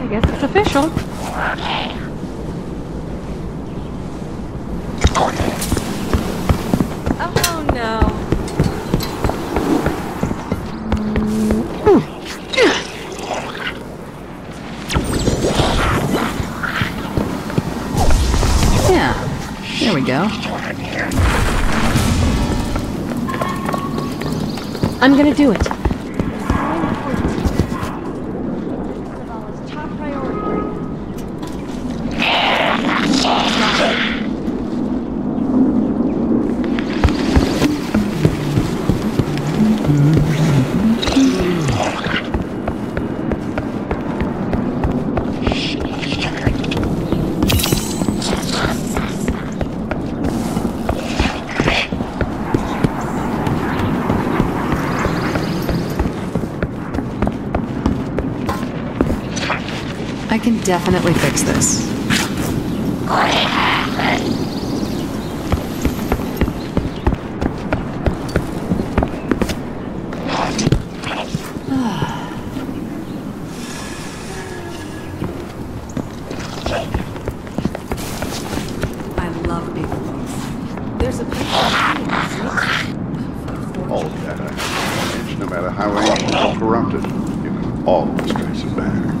I guess it's official. Oh no. Yeah, there we go. I'm gonna do it. I can definitely fix this. I love big books. There's a picture All data, no matter how ancient or corrupted, you can always trace it back.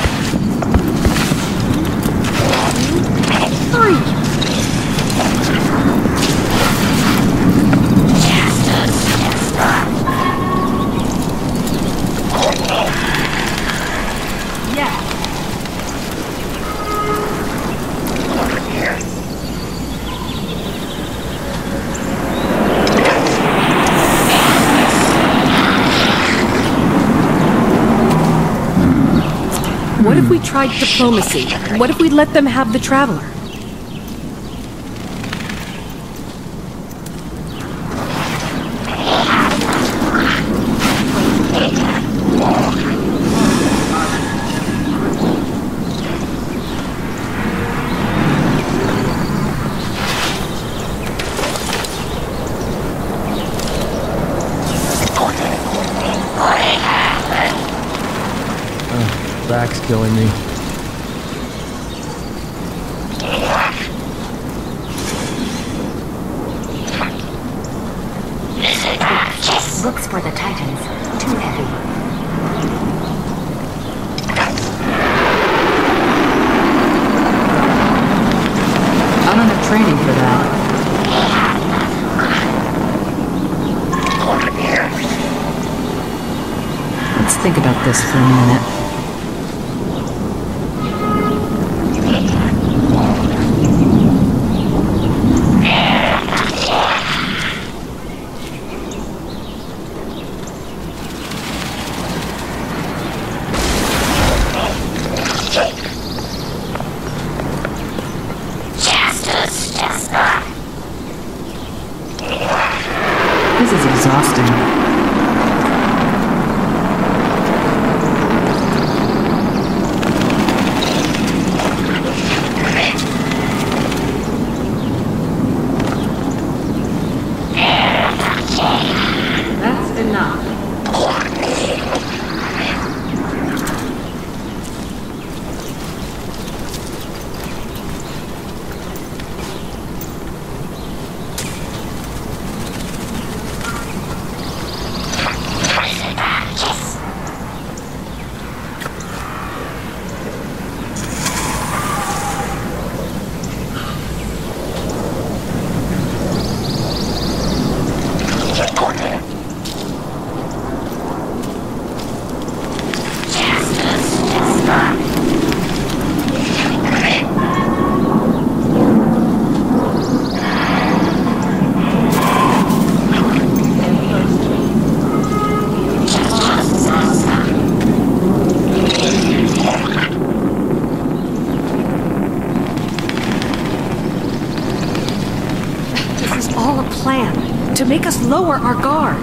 What if we tried diplomacy? What if we let them have the Traveler? Back's killing me. Looks for the Titans. Too heavy. I don't have training for that. Let's think about this for a minute. This is exhausting. That's enough. All a plan to make us lower our guard.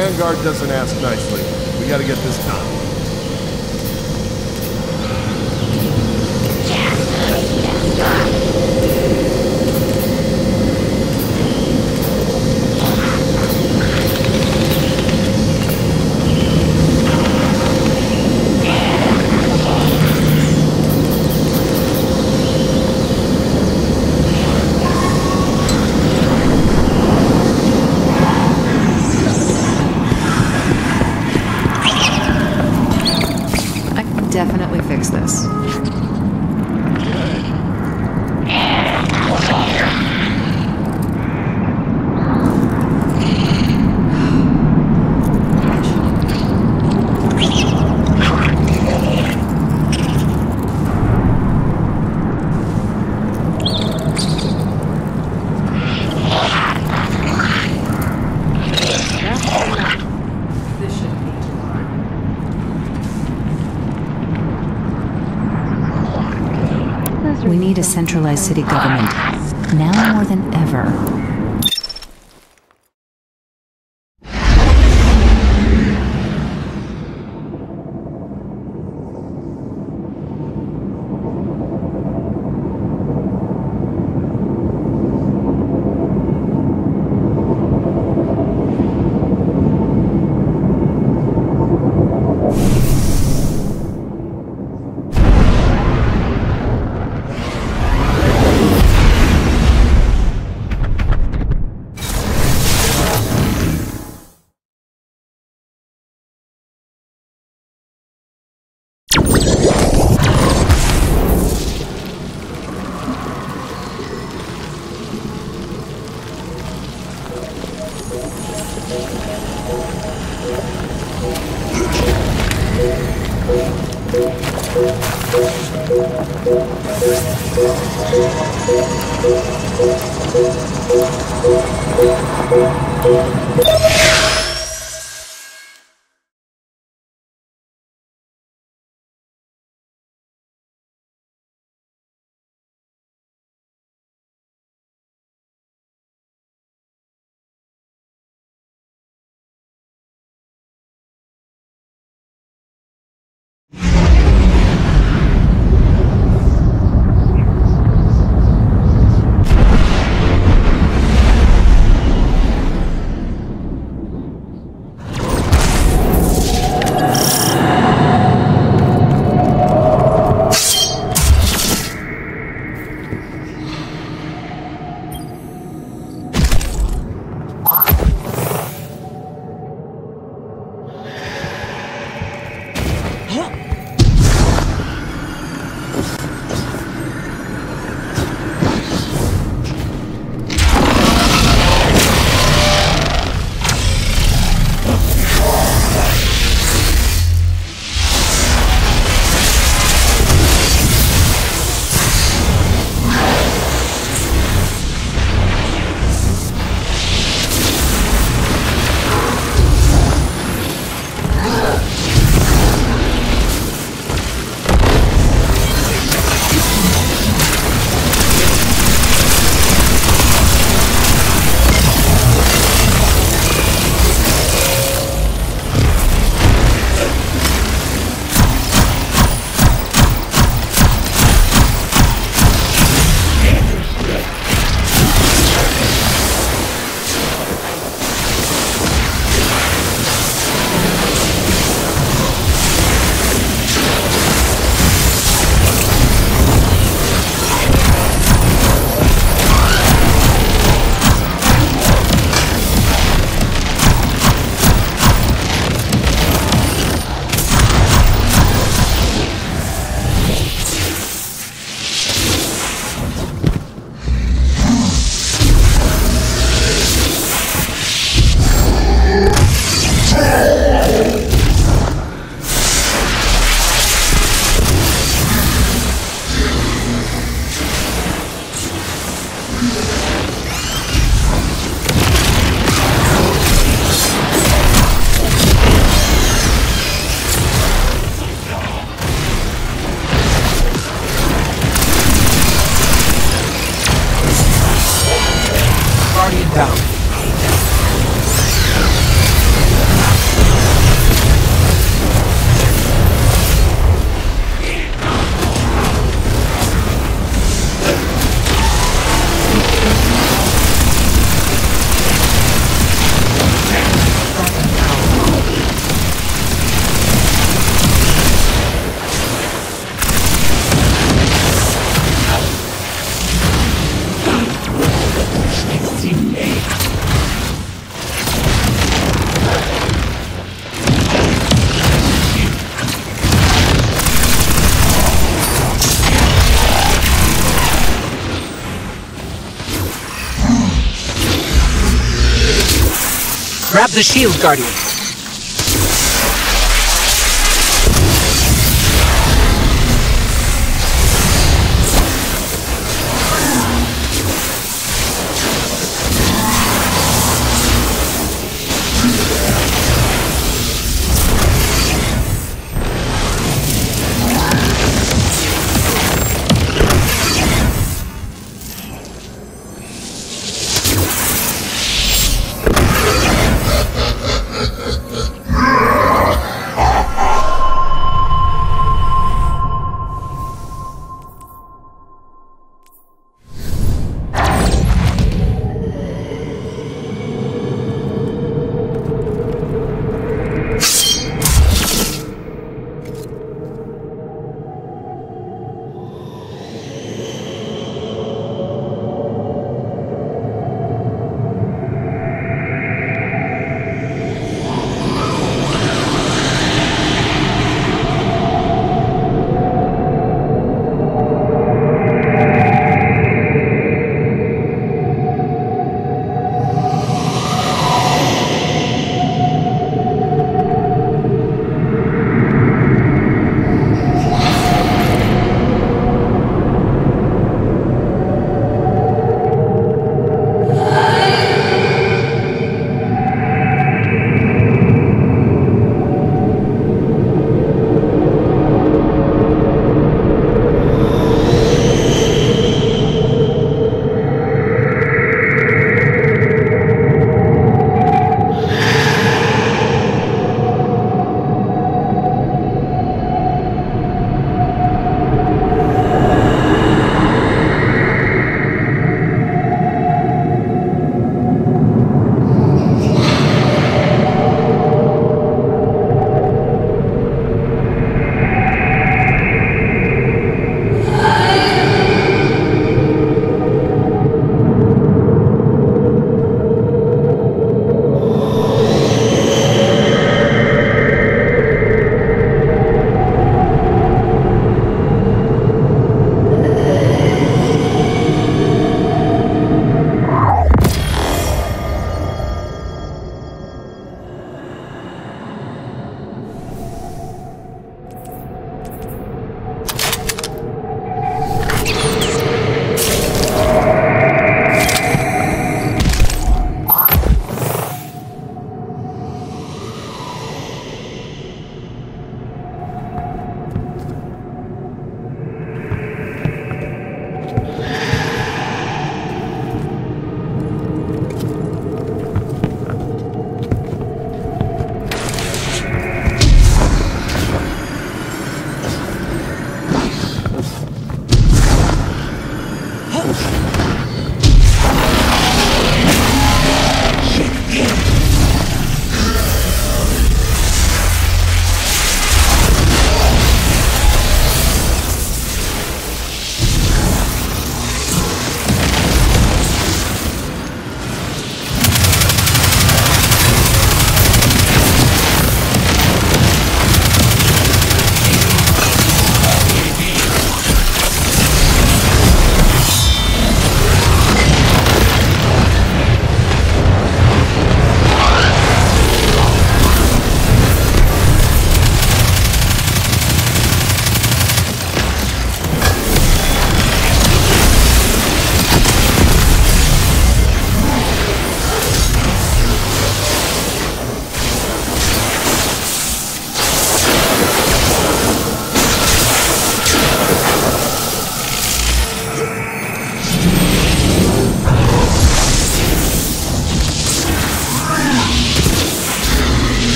Vanguard doesn't ask nicely. We gotta get this done. Definitely fix this. This shouldn't be too hard. We need a centralized city government, now more than ever. have the shield, Guardian.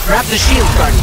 Grab the shield, Guardian.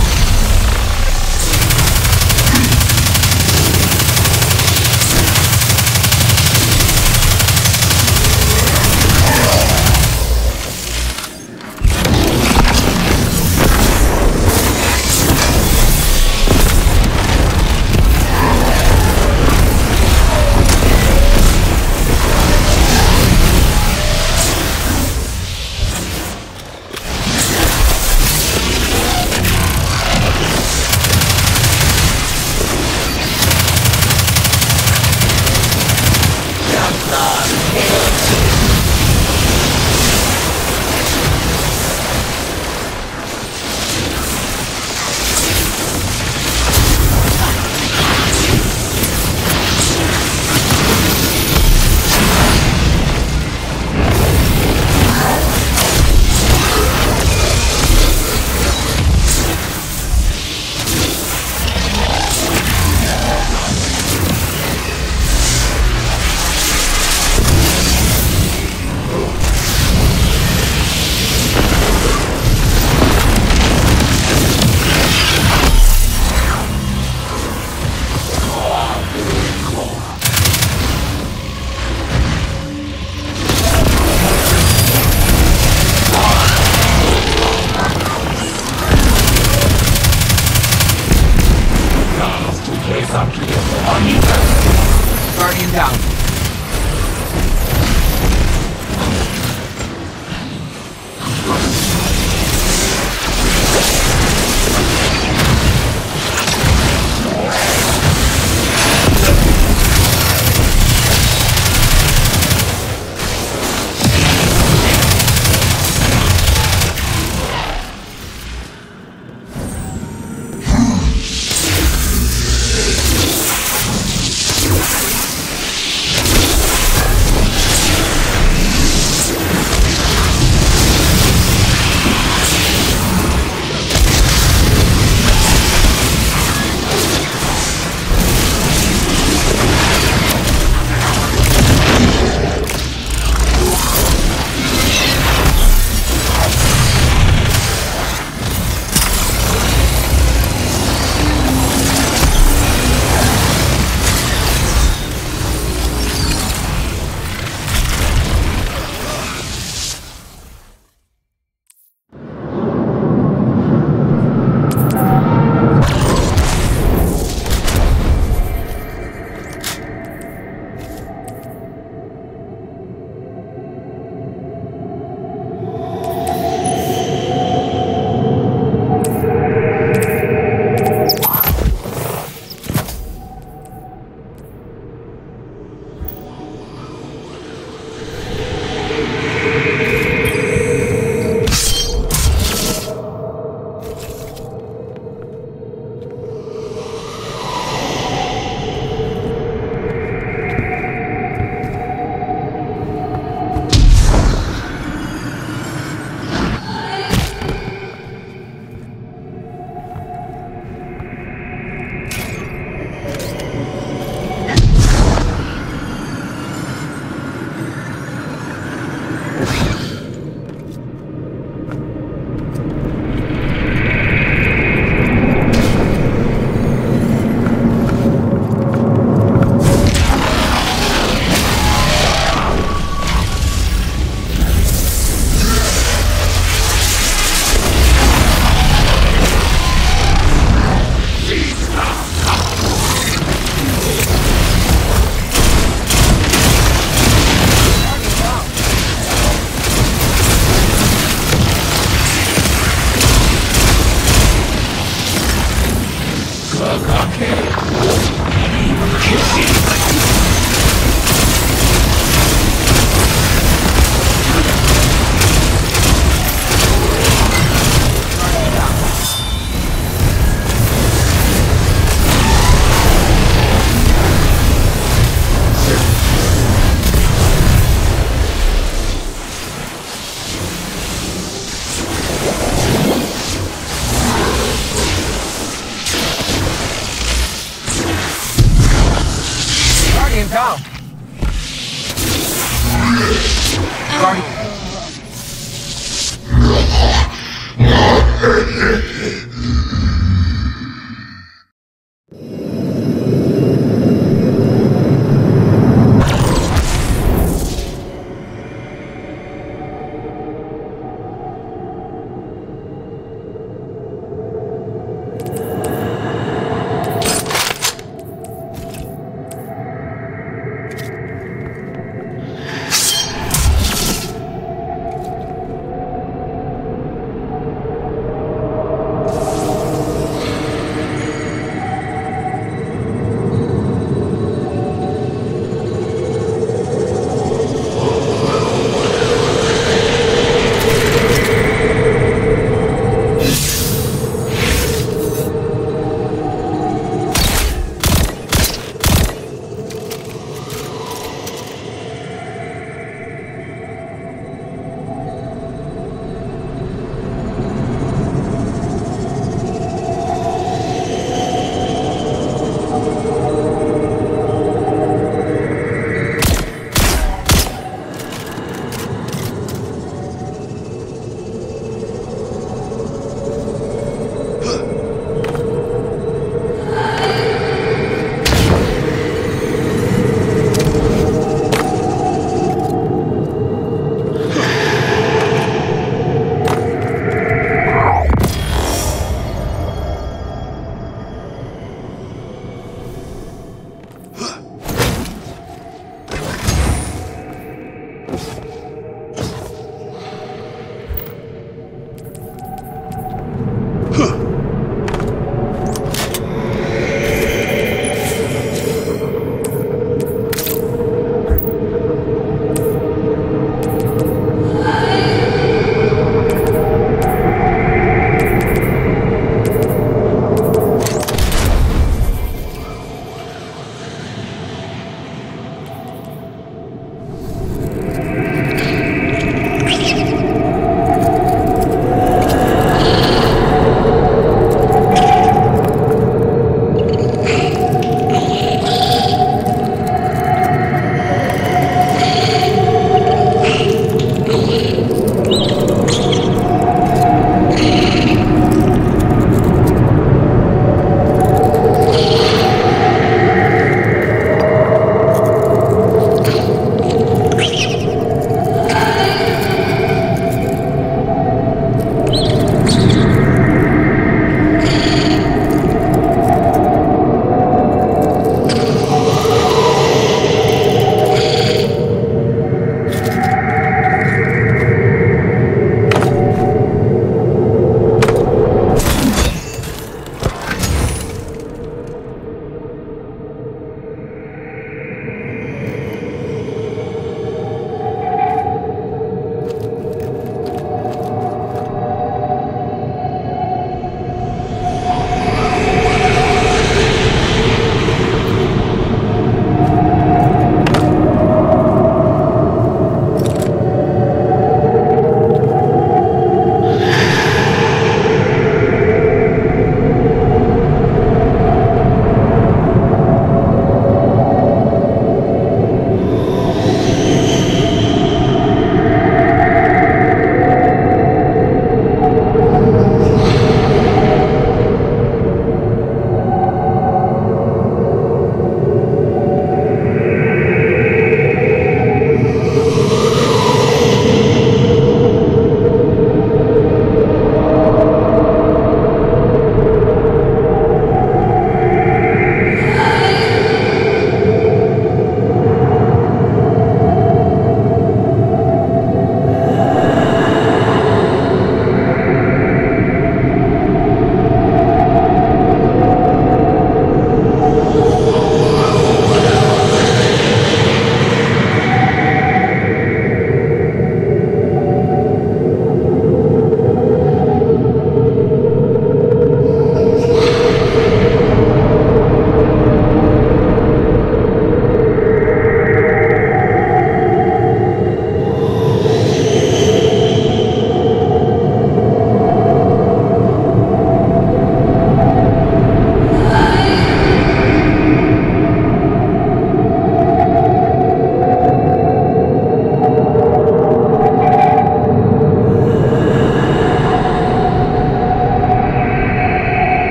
Guardian down. Down. Guardian.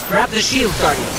Grab the shield, Guardian.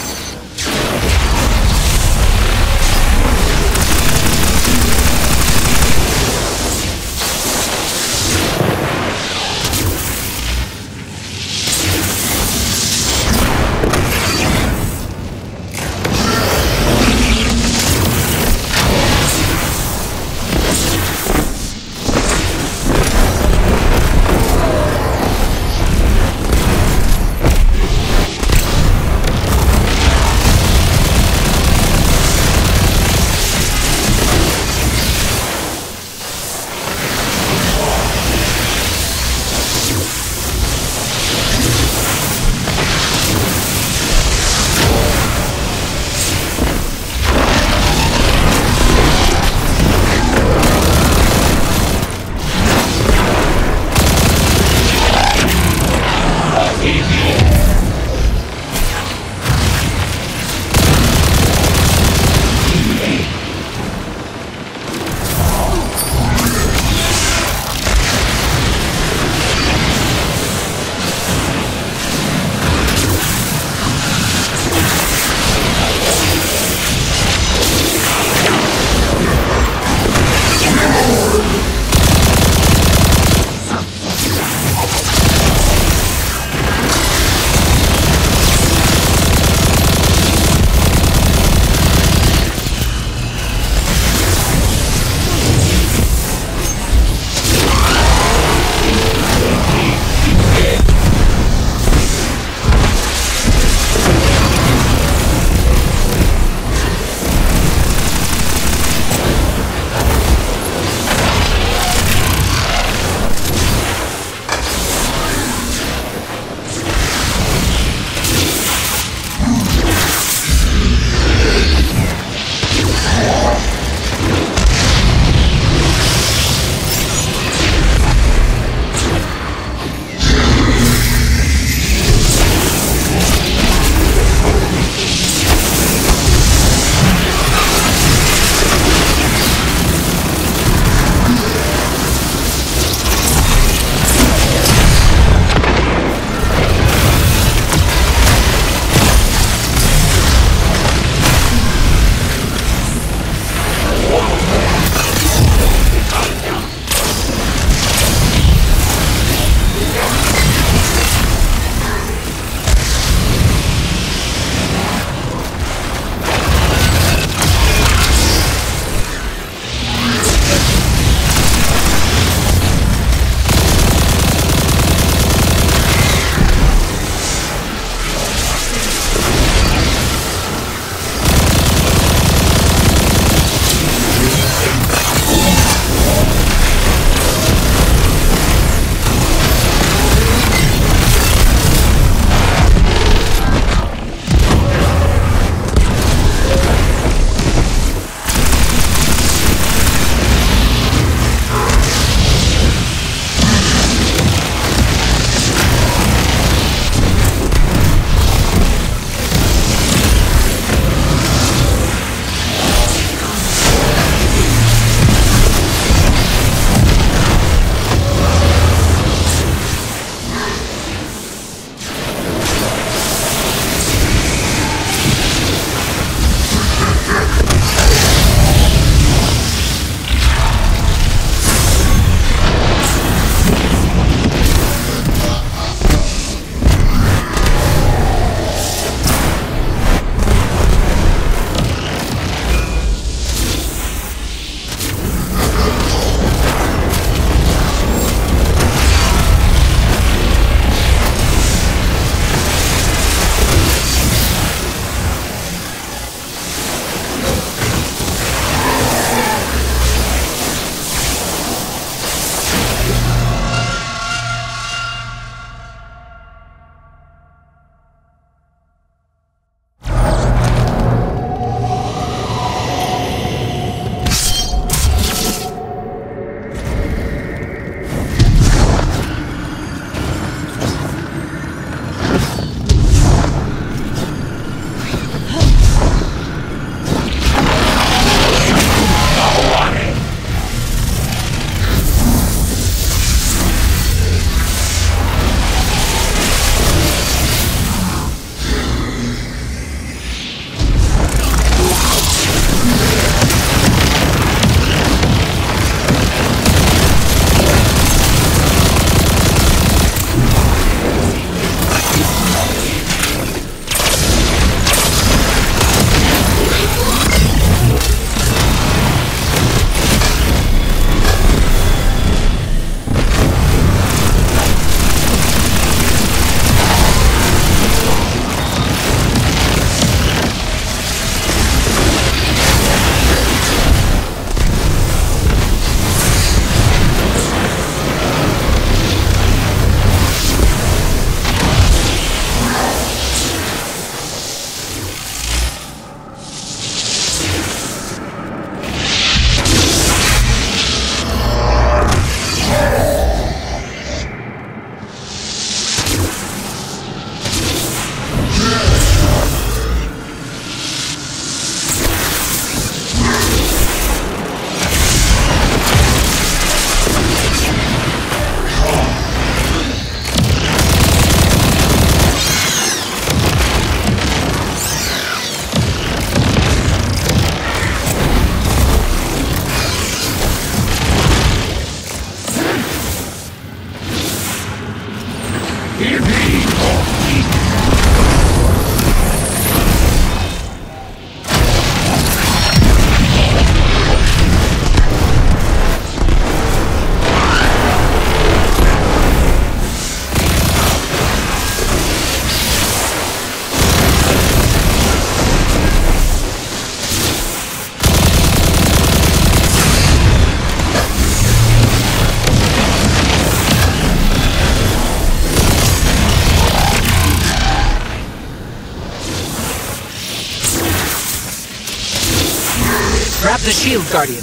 Grab the shield, Guardian.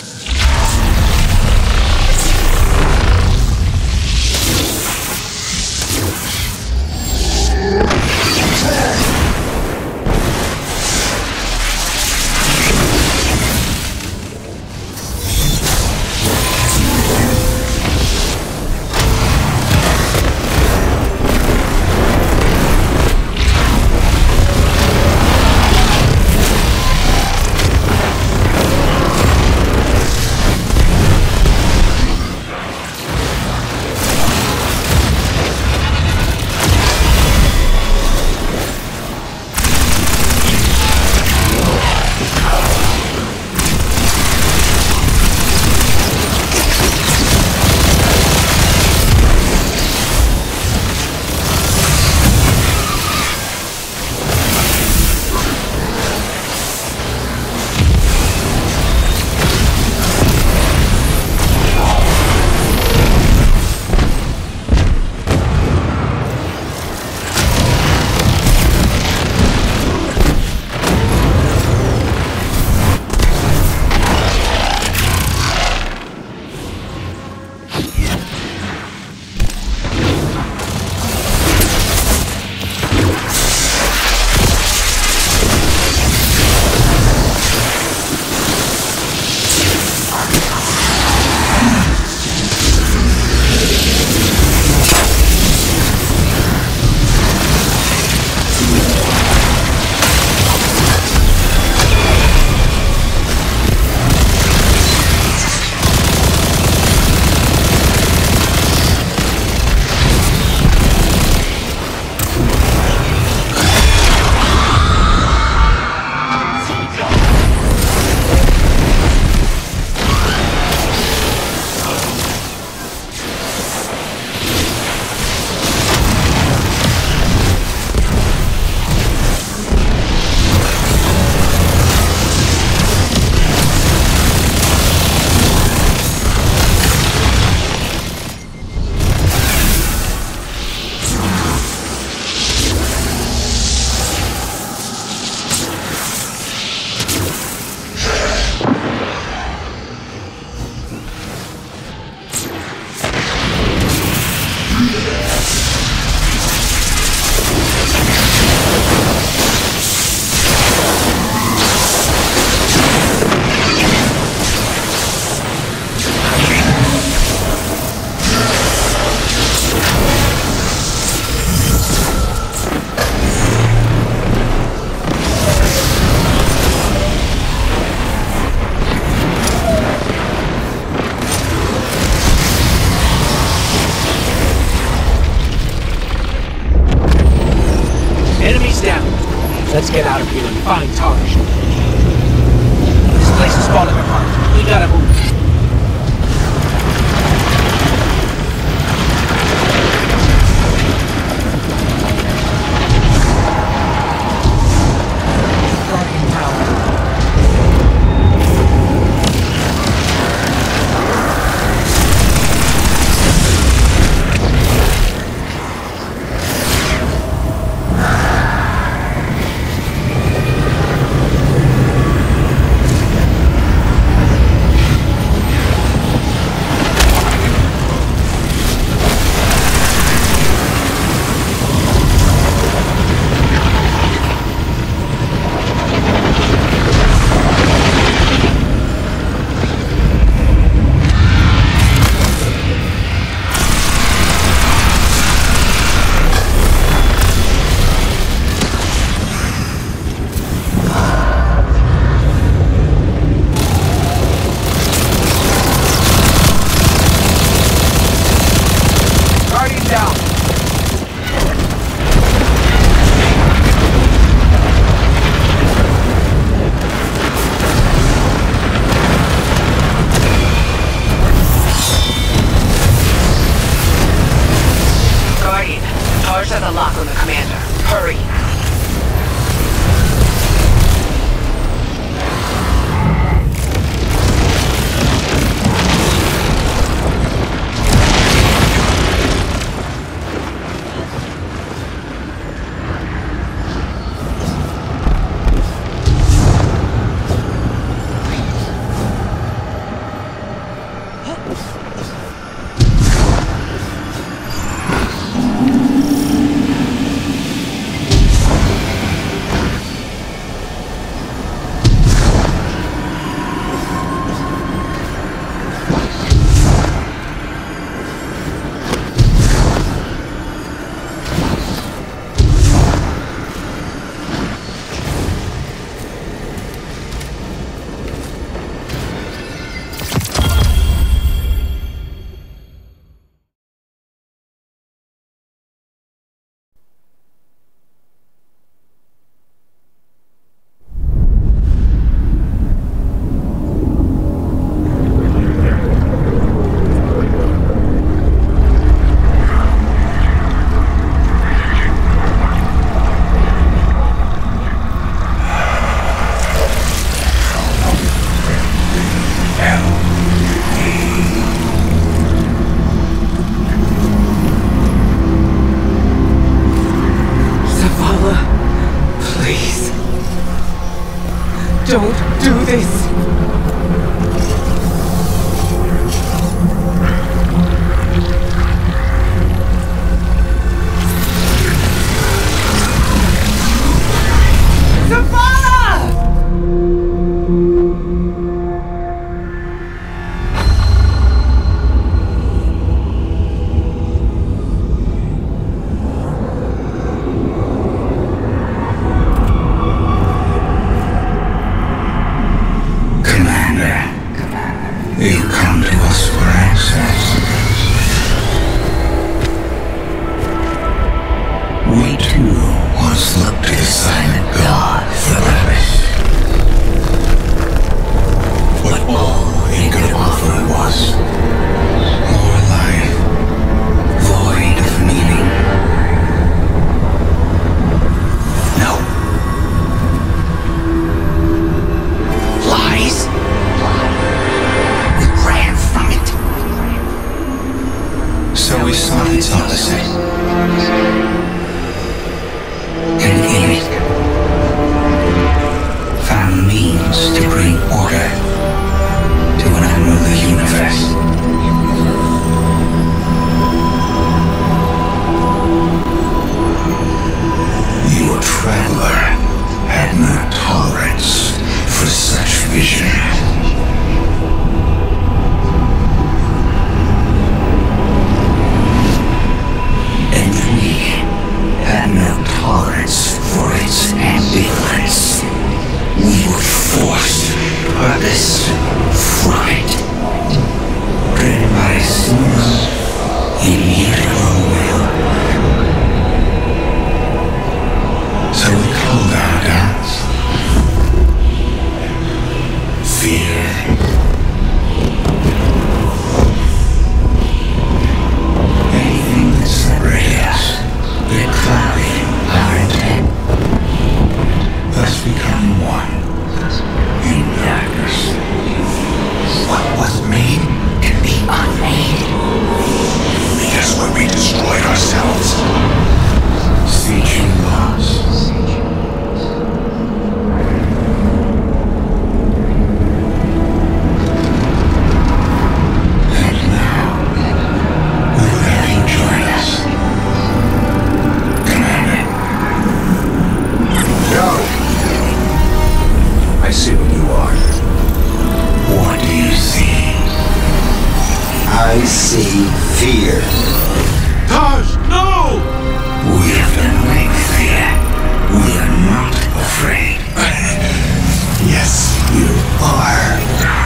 Let's get out of here and find Taj. This place is falling apart. We gotta move. Guardian Tower. Don't do this! You come to us for access. We too once looked to the silent god for lavish. But all he could offer was more life, void of meaning. No. Lies. So we sought its opposite. And in it, found means to bring order to an unruly universe. Your traveler had no tolerance for such vision. For its ambivalence, we would force purpose from it, driven by a single, immutable will. So we called our dance fear. Anything that separated us, that clouded our intent, thus become one in darkness. What was made can be unmade. Because when we destroyed ourselves, seeking loss. And now, we will have you join us, Commander. I see what you are. What do you see? I see fear. Taj, no! We have done away with fear. We are not afraid. Yes, you are.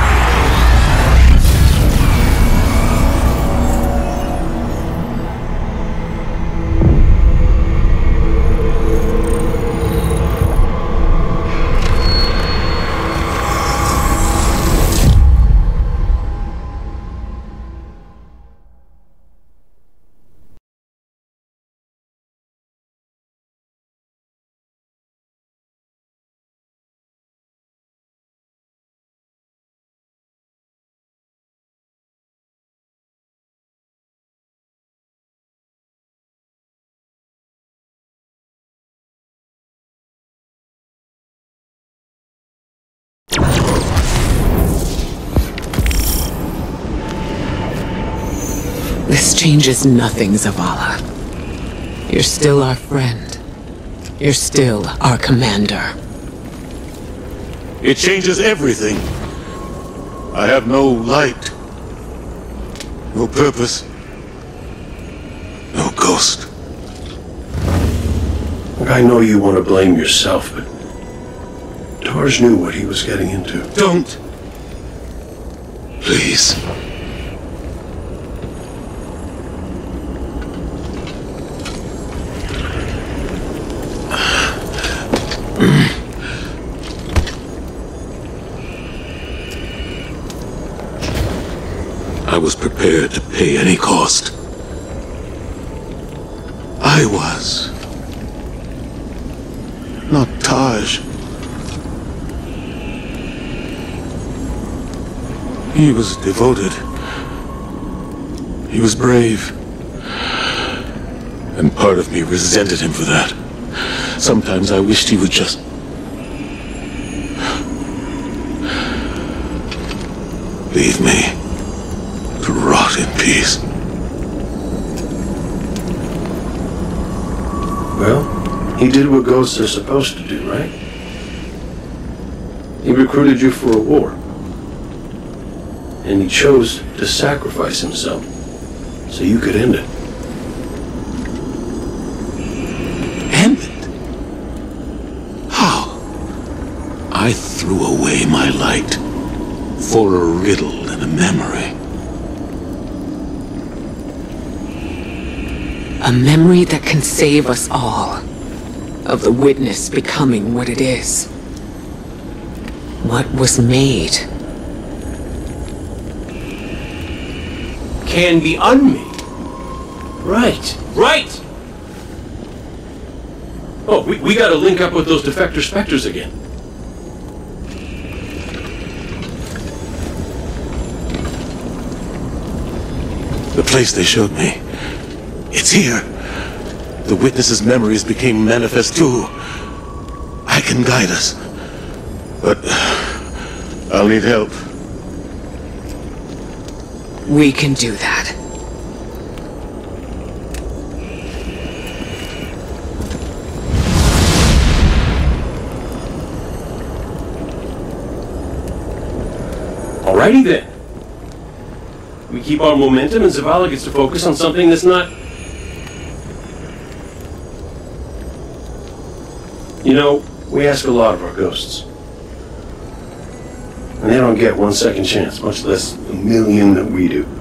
This changes nothing, Zavala. You're still our friend. You're still our commander. It changes everything. I have no light, no purpose, no ghost. Look, I know you want to blame yourself, but Taj knew what he was getting into. Don't! Please. I was prepared to pay any cost. I was. Not Taj. He was devoted. He was brave. And part of me resented him for that. Sometimes I wished he would just leave me to rot in peace. Well, he did what ghosts are supposed to do, right? He recruited you for a war. And he chose to sacrifice himself so you could end it. End it? How? I threw away my light for a riddle and a memory. A memory that can save us all. Of the witness becoming what it is. What was made. Can be unmade. Right. Right! Oh, we gotta link up with those defector specters again. The place they showed me. It's here. The witness's memories became manifest too. I can guide us. But I'll need help. We can do that. Alrighty then. We keep our momentum and Zavala gets to focus on something that's not... You know, we ask a lot of our ghosts. And they don't get 1 second chance, much less a million that we do.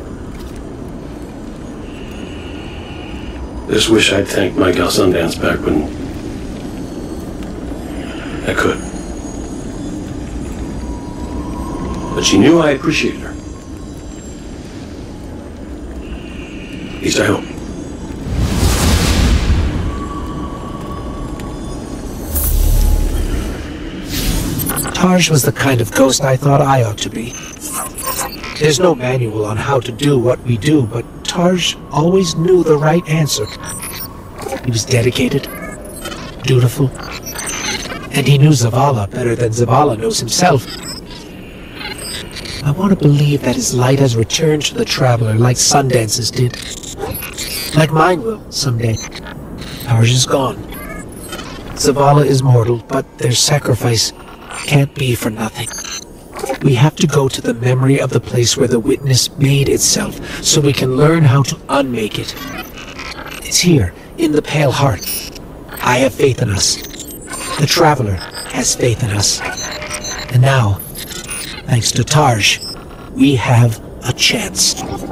Just wish I'd thanked my gal Sundance back when I could. But she knew I appreciated her. At least I hope. Taj was the kind of ghost I thought I ought to be. There's no manual on how to do what we do, but Taj always knew the right answer. He was dedicated, dutiful, and he knew Zavala better than Zavala knows himself. I want to believe that his light has returned to the Traveler like Sundance's did. Like mine will, someday. Ours is gone. Zavala is mortal, but their sacrifice can't be for nothing. We have to go to the memory of the place where the witness made itself, so we can learn how to unmake it. It's here, in the Pale Heart. I have faith in us. The Traveler has faith in us. And now, thanks to Taj, we have a chance.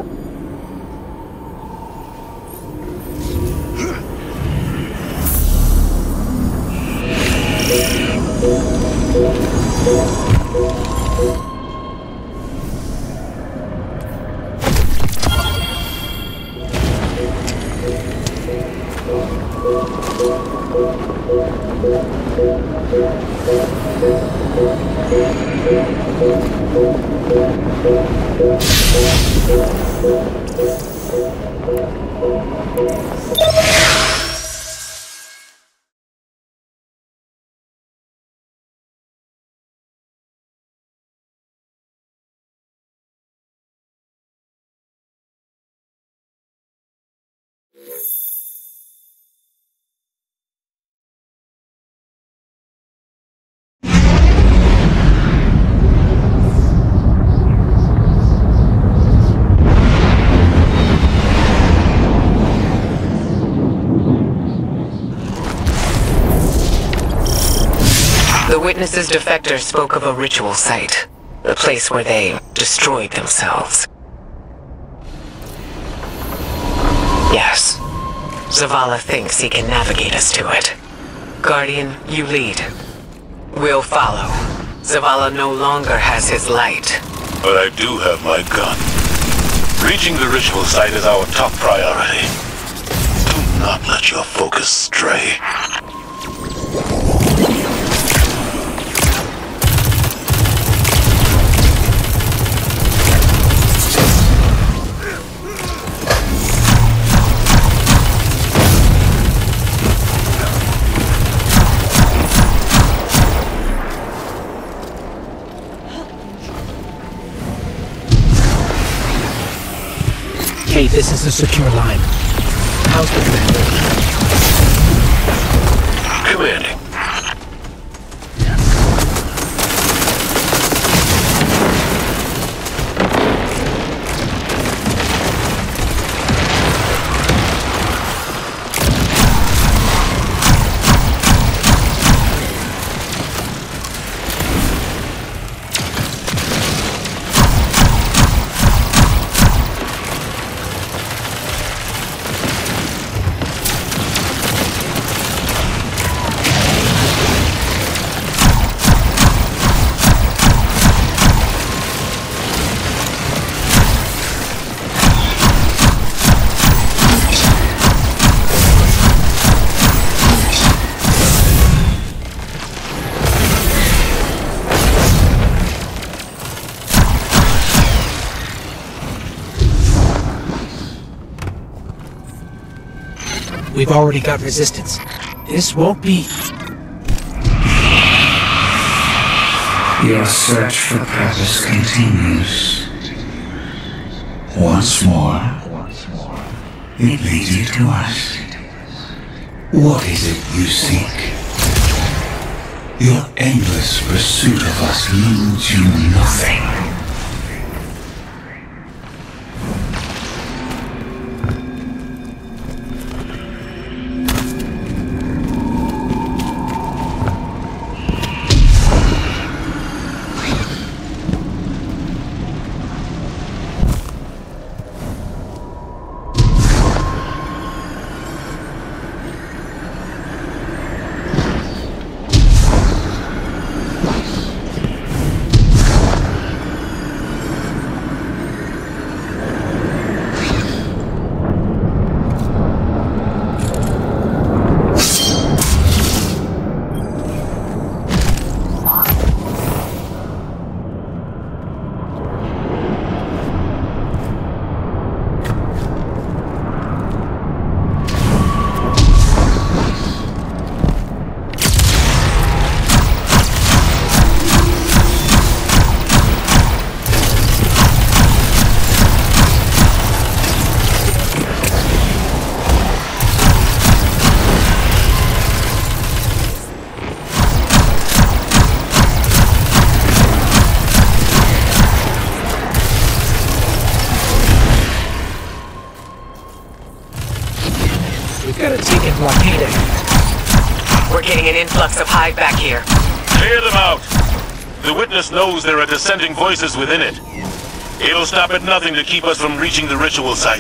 The witness's defector spoke of a ritual site, the place where they destroyed themselves. Yes, Zavala thinks he can navigate us to it. Guardian, you lead. We'll follow. Zavala no longer has his light. But I do have my gun. Reaching the ritual site is our top priority. Do not let your focus stray. This is a secure line. How's the commander? Commanding. We've already got resistance. This won't be... Your search for purpose continues. Once more, it leads you to us. What is it you seek? Your endless pursuit of us yields you nothing. We've got a taken blockade. We're getting an influx of Hive back here. Clear them out. The witness knows there are dissenting voices within it. It'll stop at nothing to keep us from reaching the ritual site.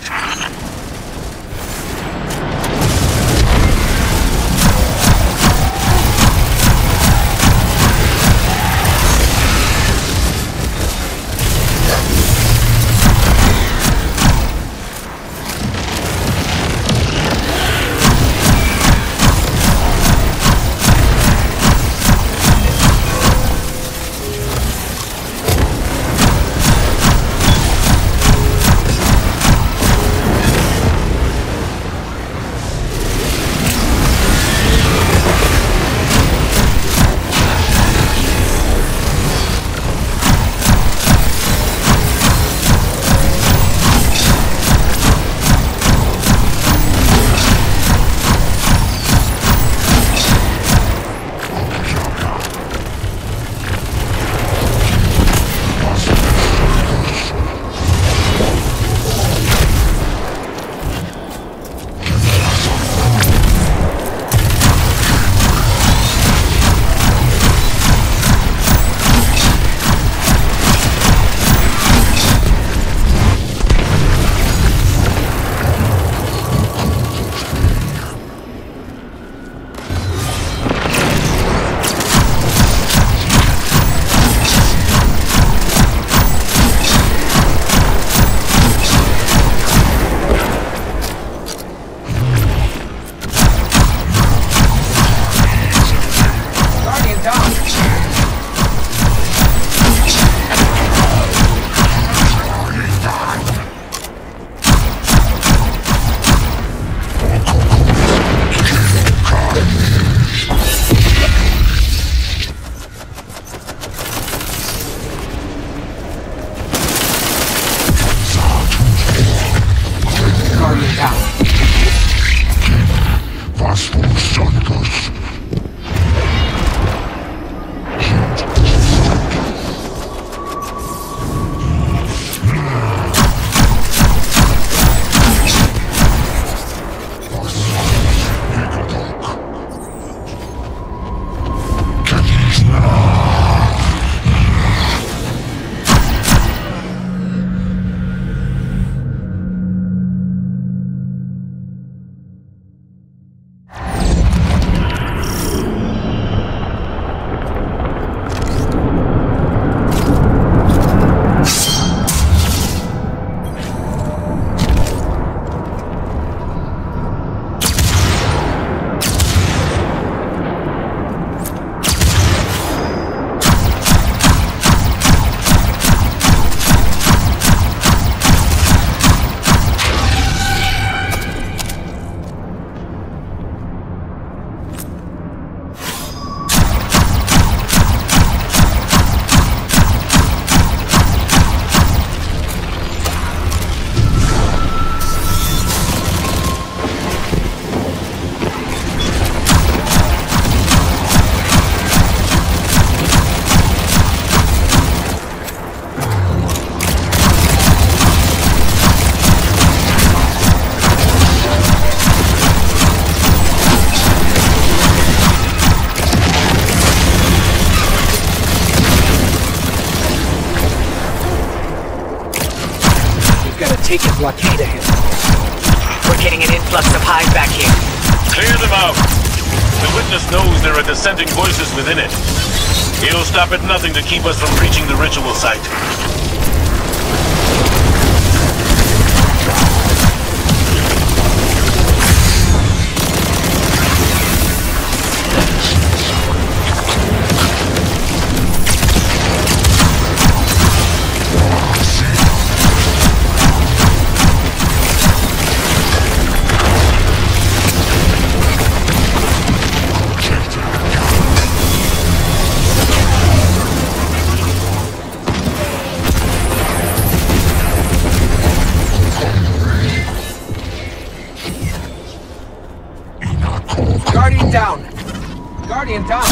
taking blockade ahead. We're getting an influx of hive back here. Clear them out. The witness knows there are dissenting voices within it. He'll stop at nothing to keep us from reaching the ritual site. Guardian down! Guardian down!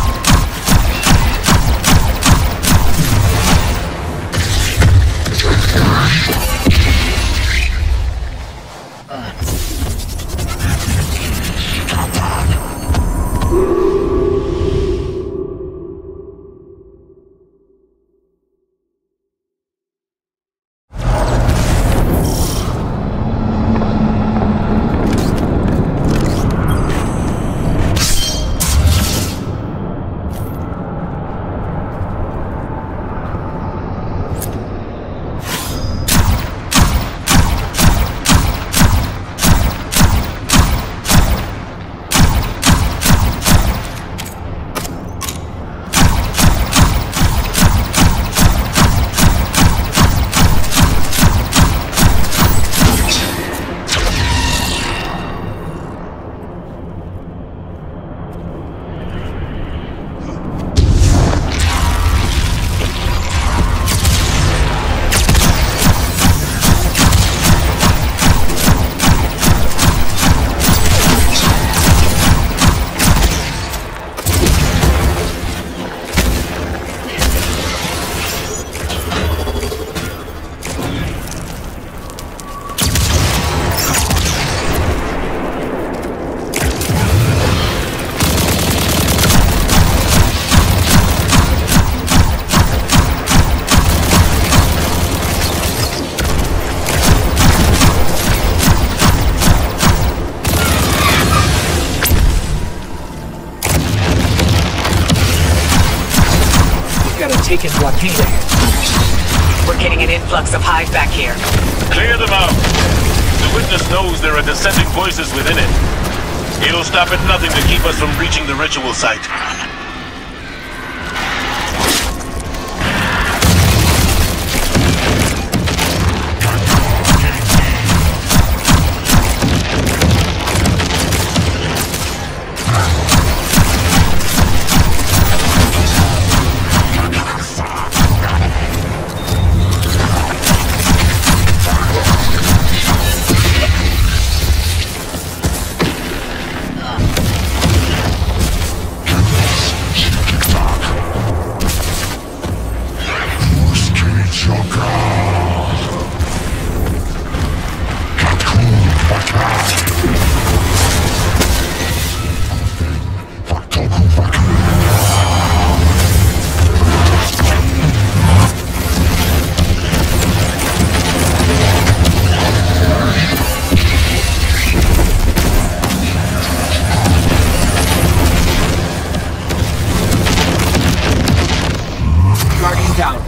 Taking blockade ahead. We're getting an influx of hive back here. Clear them out. The witness knows there are dissenting voices within it. He'll stop at nothing to keep us from reaching the ritual site. Down.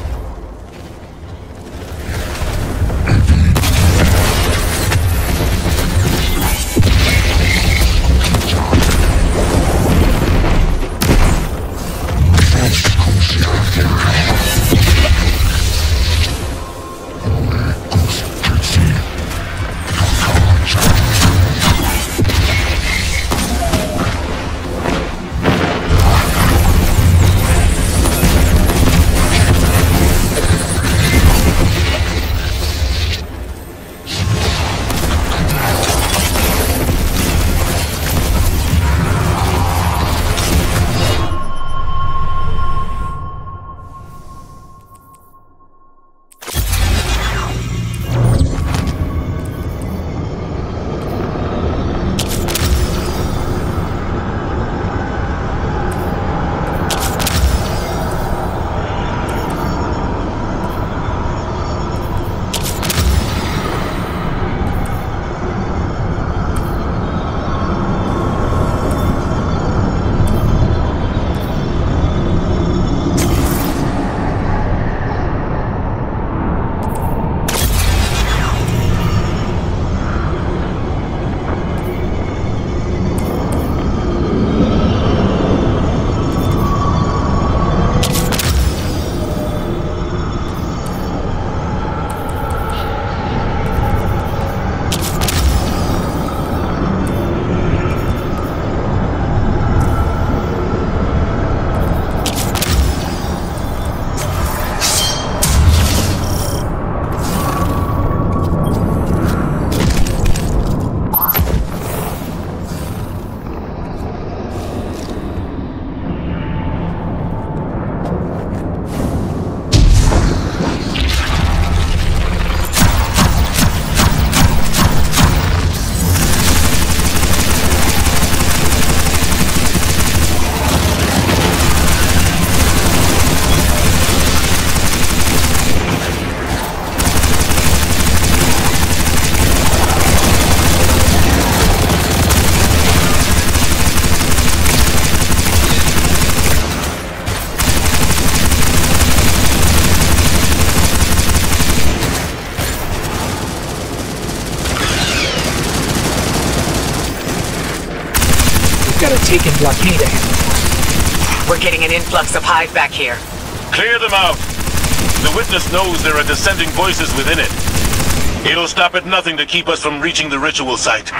gotta take and blockade it. We're getting an influx of Hive back here. Clear them out. The witness knows there are dissenting voices within it. It'll stop at nothing to keep us from reaching the ritual site.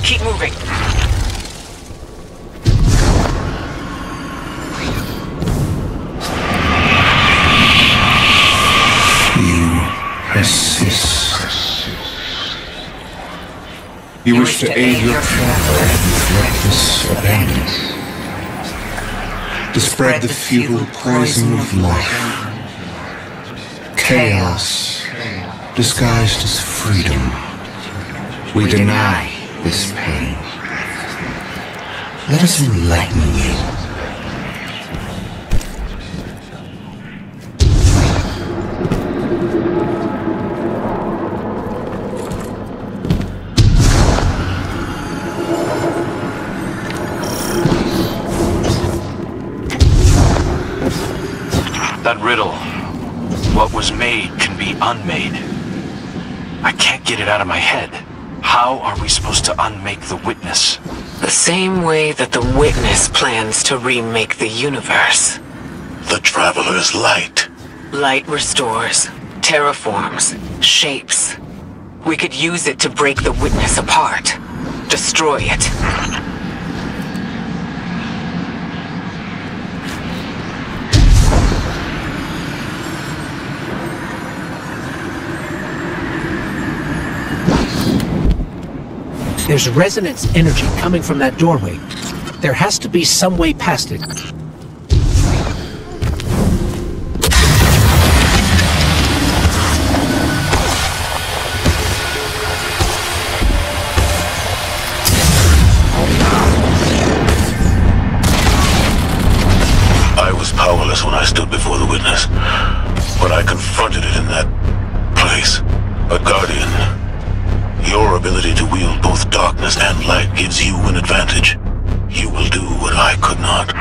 Keep moving. You persist. You wish to aid your traveler with reckless abandon. To spread the futile poison of life. Chaos disguised as freedom. We deny this pain. Let us enlighten you. That riddle, what was made can be unmade. I can't get it out of my head. How are we supposed to unmake the Witness? The same way that the Witness plans to remake the universe. The Traveler's light. Light restores, terraforms, shapes. We could use it to break the Witness apart. Destroy it. There's resonance energy coming from that doorway. There has to be some way past it. I was powerless when I stood before the Witness, but I confronted it in that place. A Guardian. Your ability to wield both darkness and light gives you an advantage. You will do what I could not.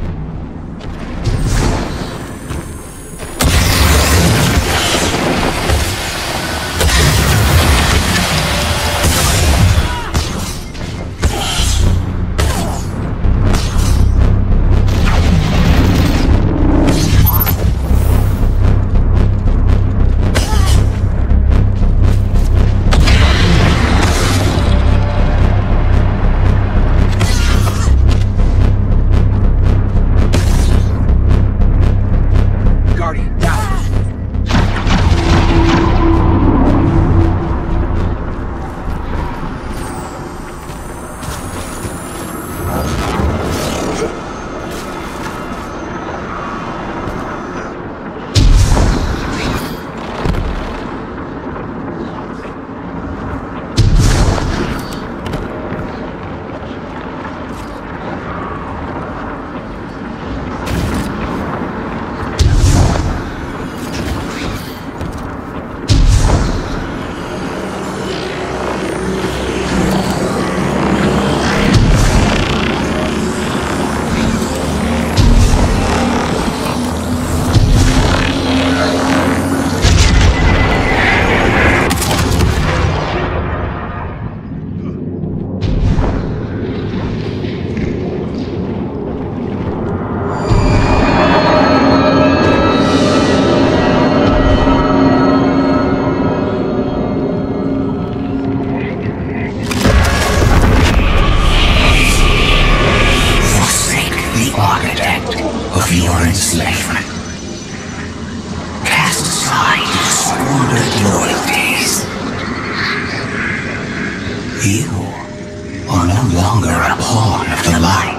You are no longer a pawn of the light.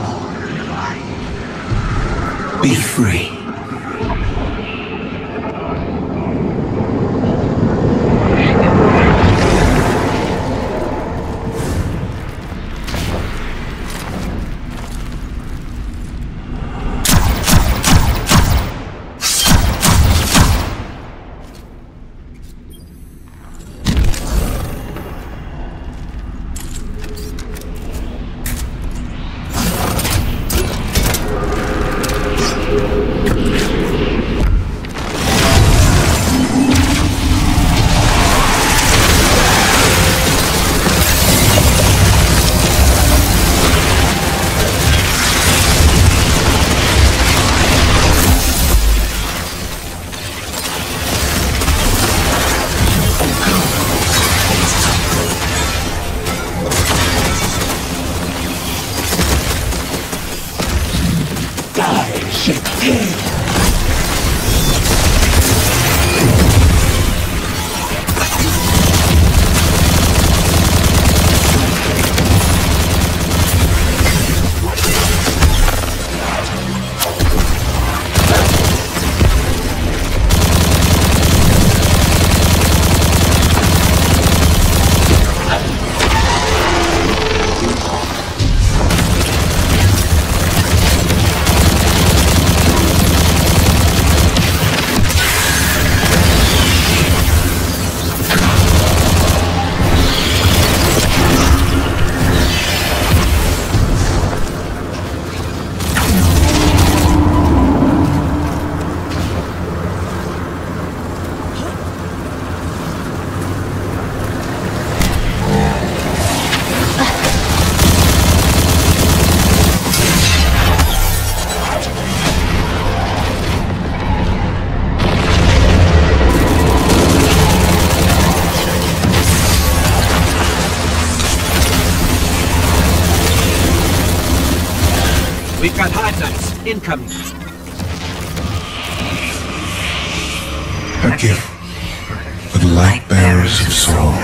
Be free. We've got hive knights incoming. A gift for the light bearers of soul.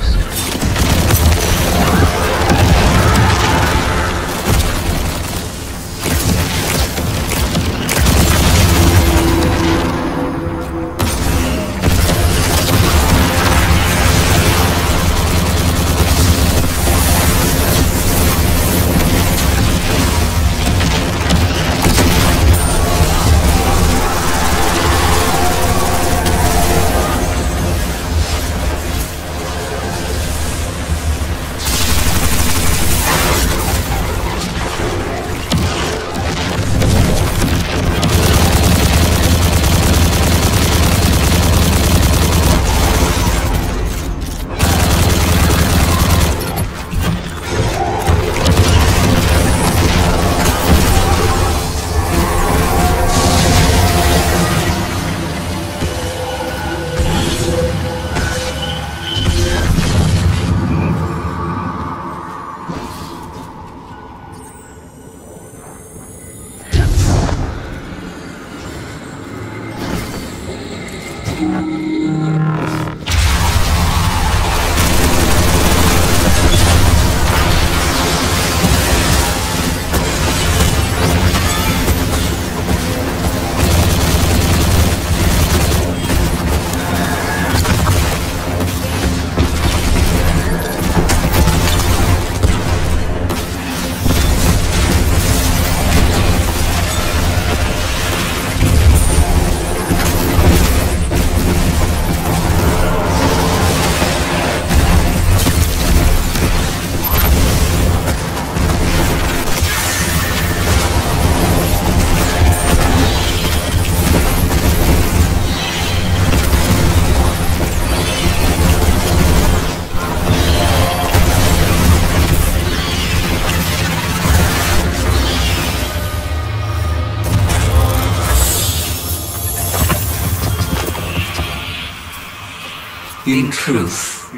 In truth,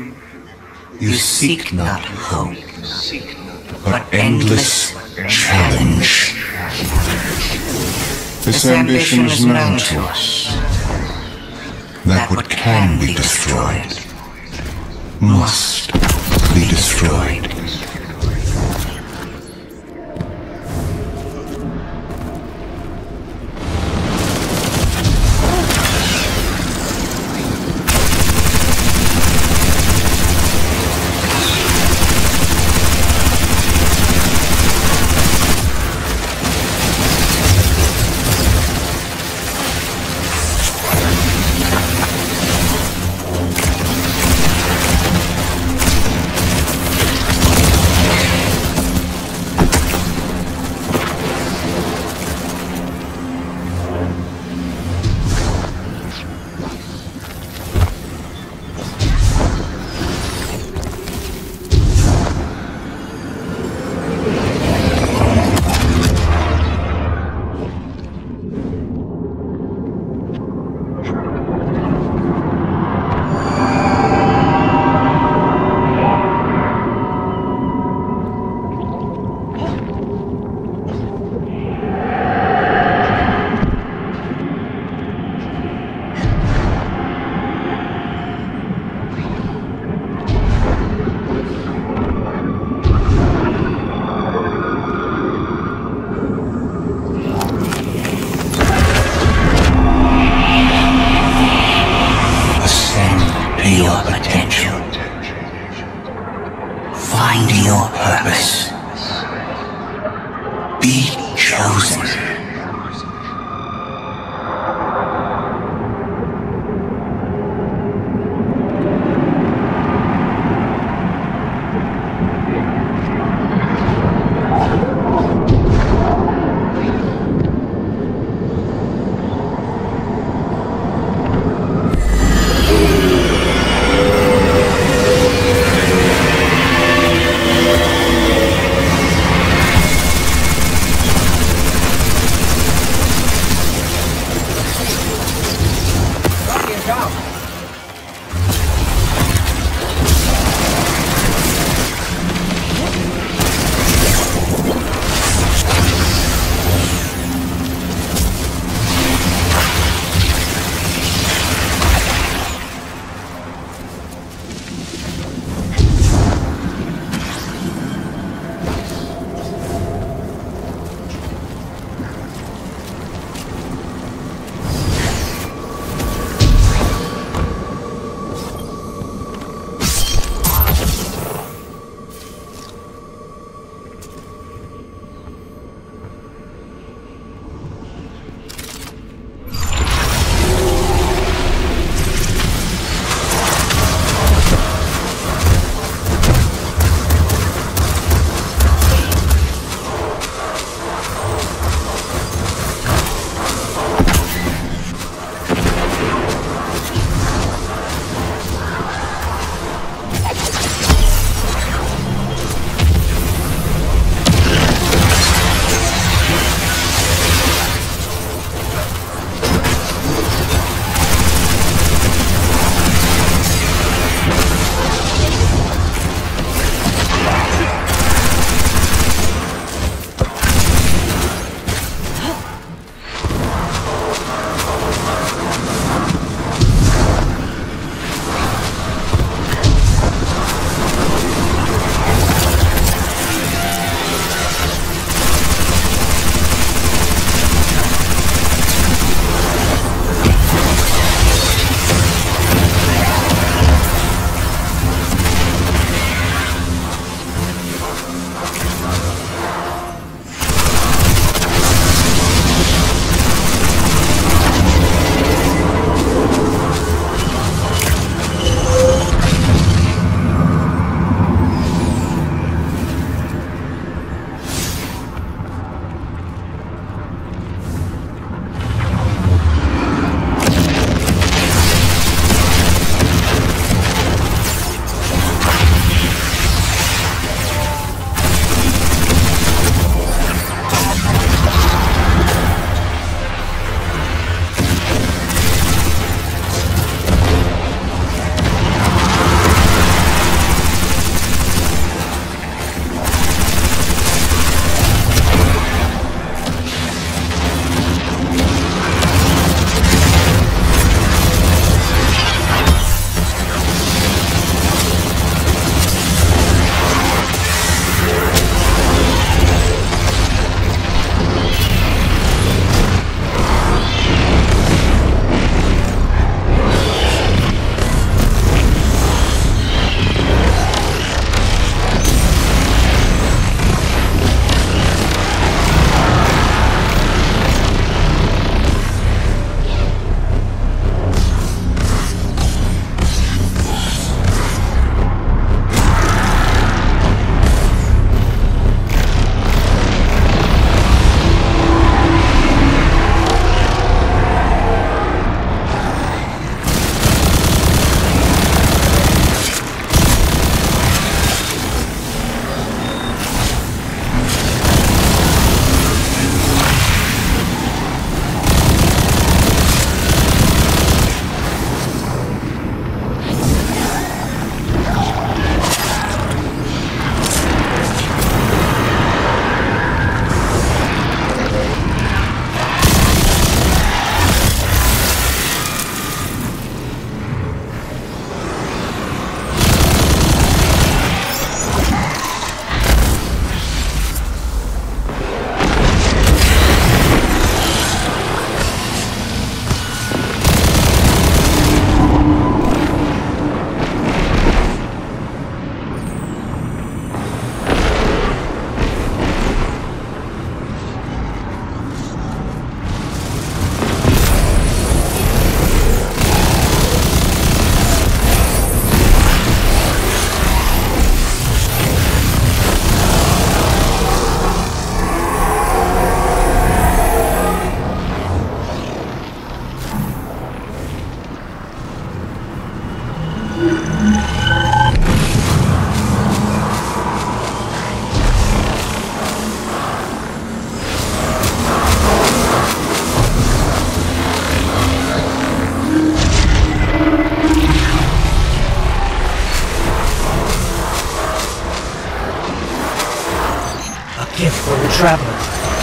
you seek not hope, but endless challenge. This ambition is known to us, that what can be destroyed must be destroyed. be chosen.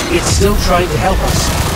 It's still trying to help us.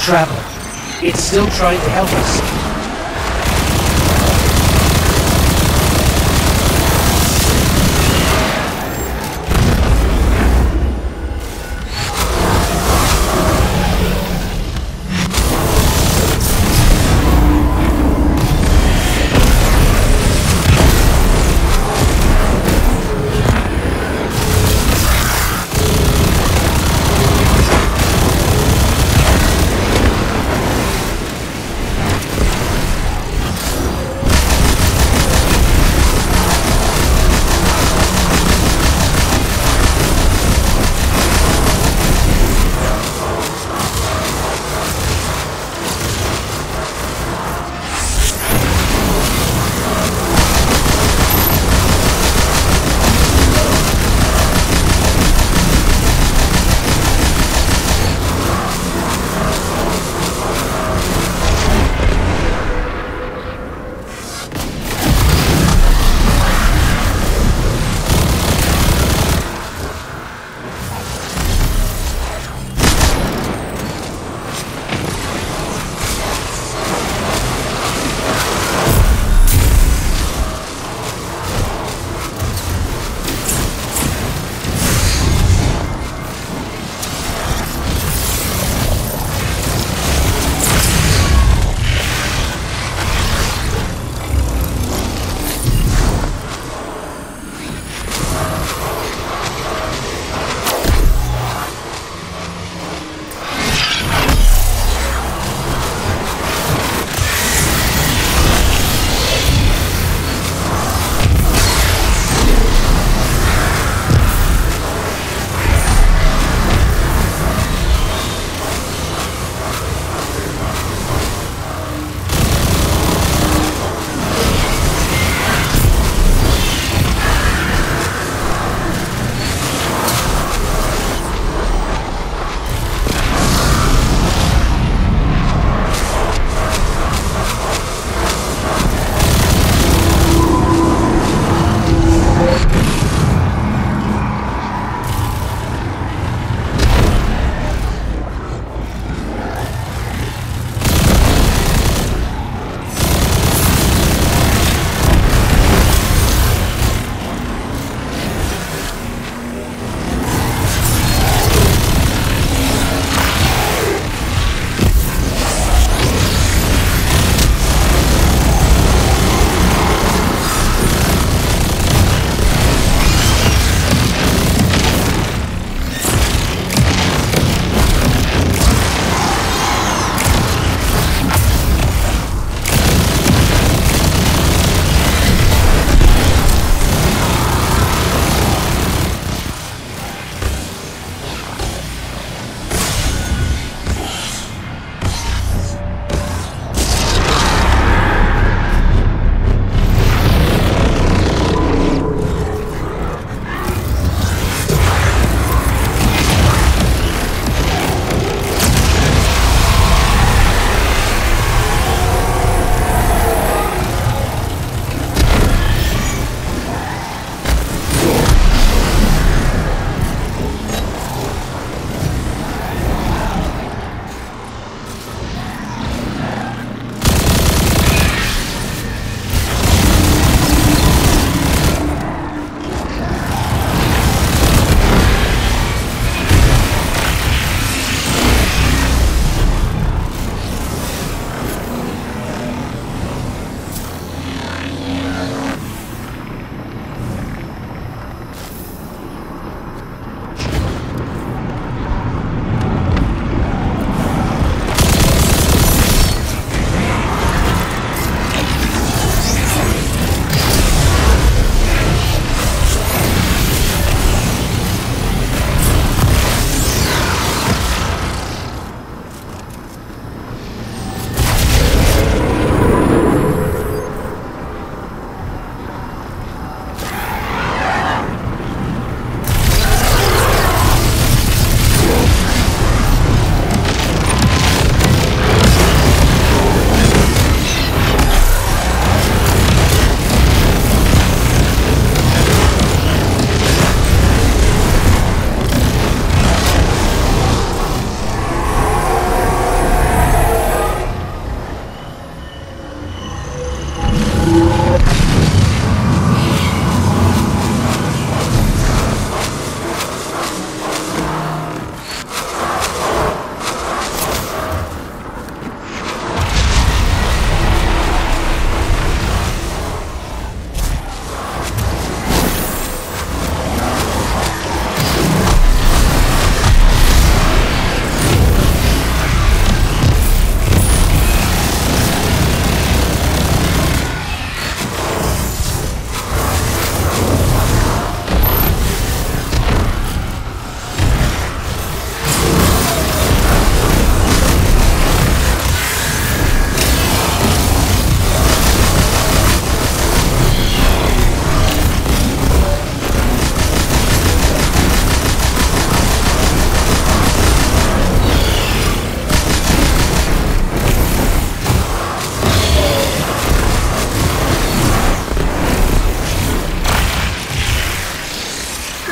Traveler. It's still trying to help us.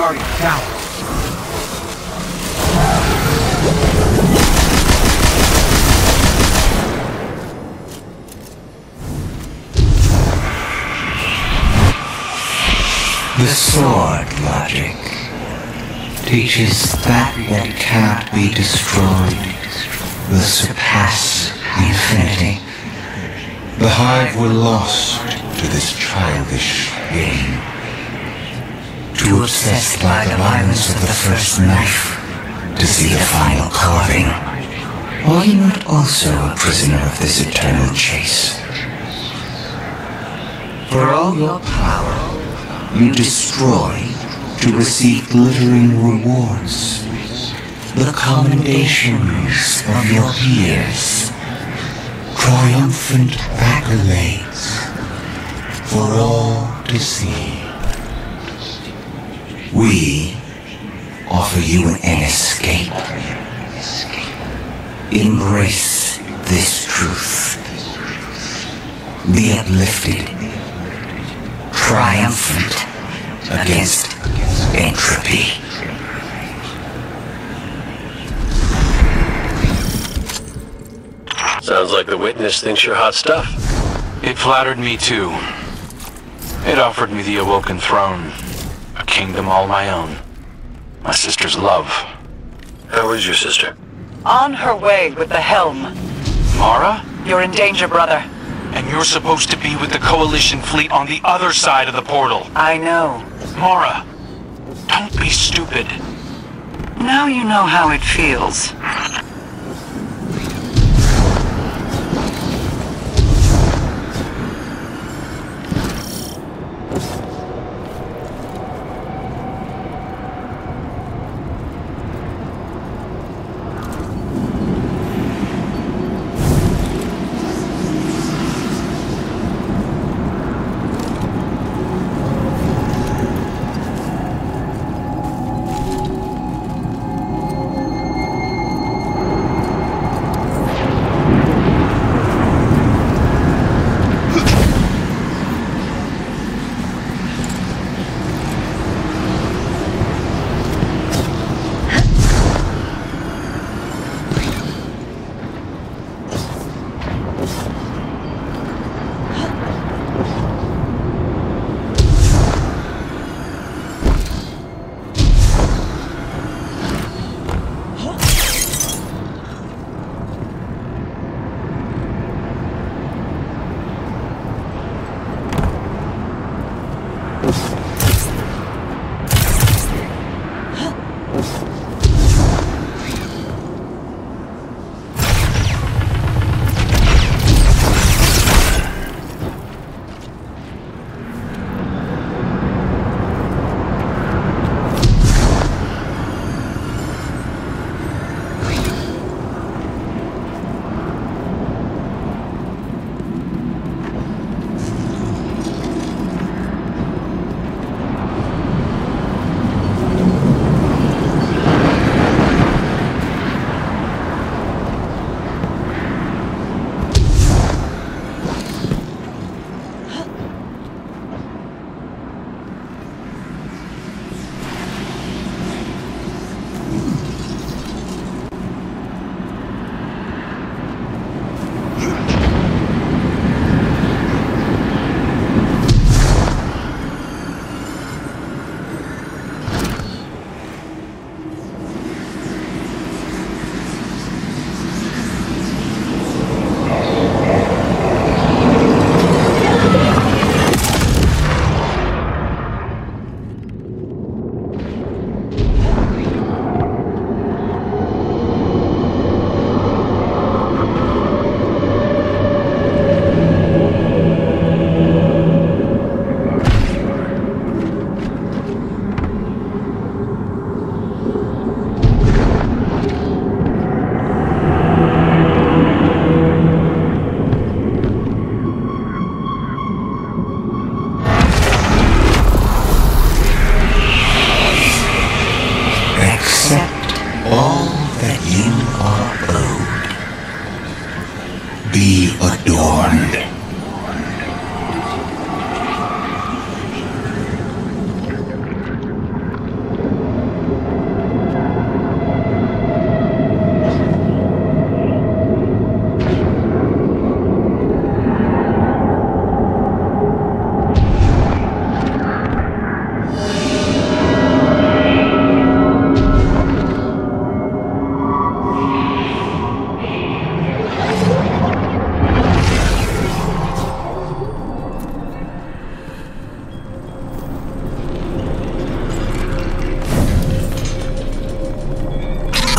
Guardian, down. The sword logic teaches that what cannot be destroyed will surpass infinity. The Hive were lost to this childish game, too obsessed by the violence of the first knife to see the final carving. Are you not also a prisoner of this eternal chase? For all your power, you destroy to receive glittering rewards, the commendations of your peers, triumphant accolades for all to see. We offer you an escape. Embrace this truth. Be uplifted, triumphant against entropy. Sounds like the Witness thinks you're hot stuff. It flattered me too. It offered me the Awoken Throne, a kingdom all my own, my sister's love. How is your sister? On her way with the helm. Mara? You're in danger, brother. And you're supposed to be with the Coalition fleet on the other side of the portal. I know. Mara, don't be stupid. Now you know how it feels. Be adorned.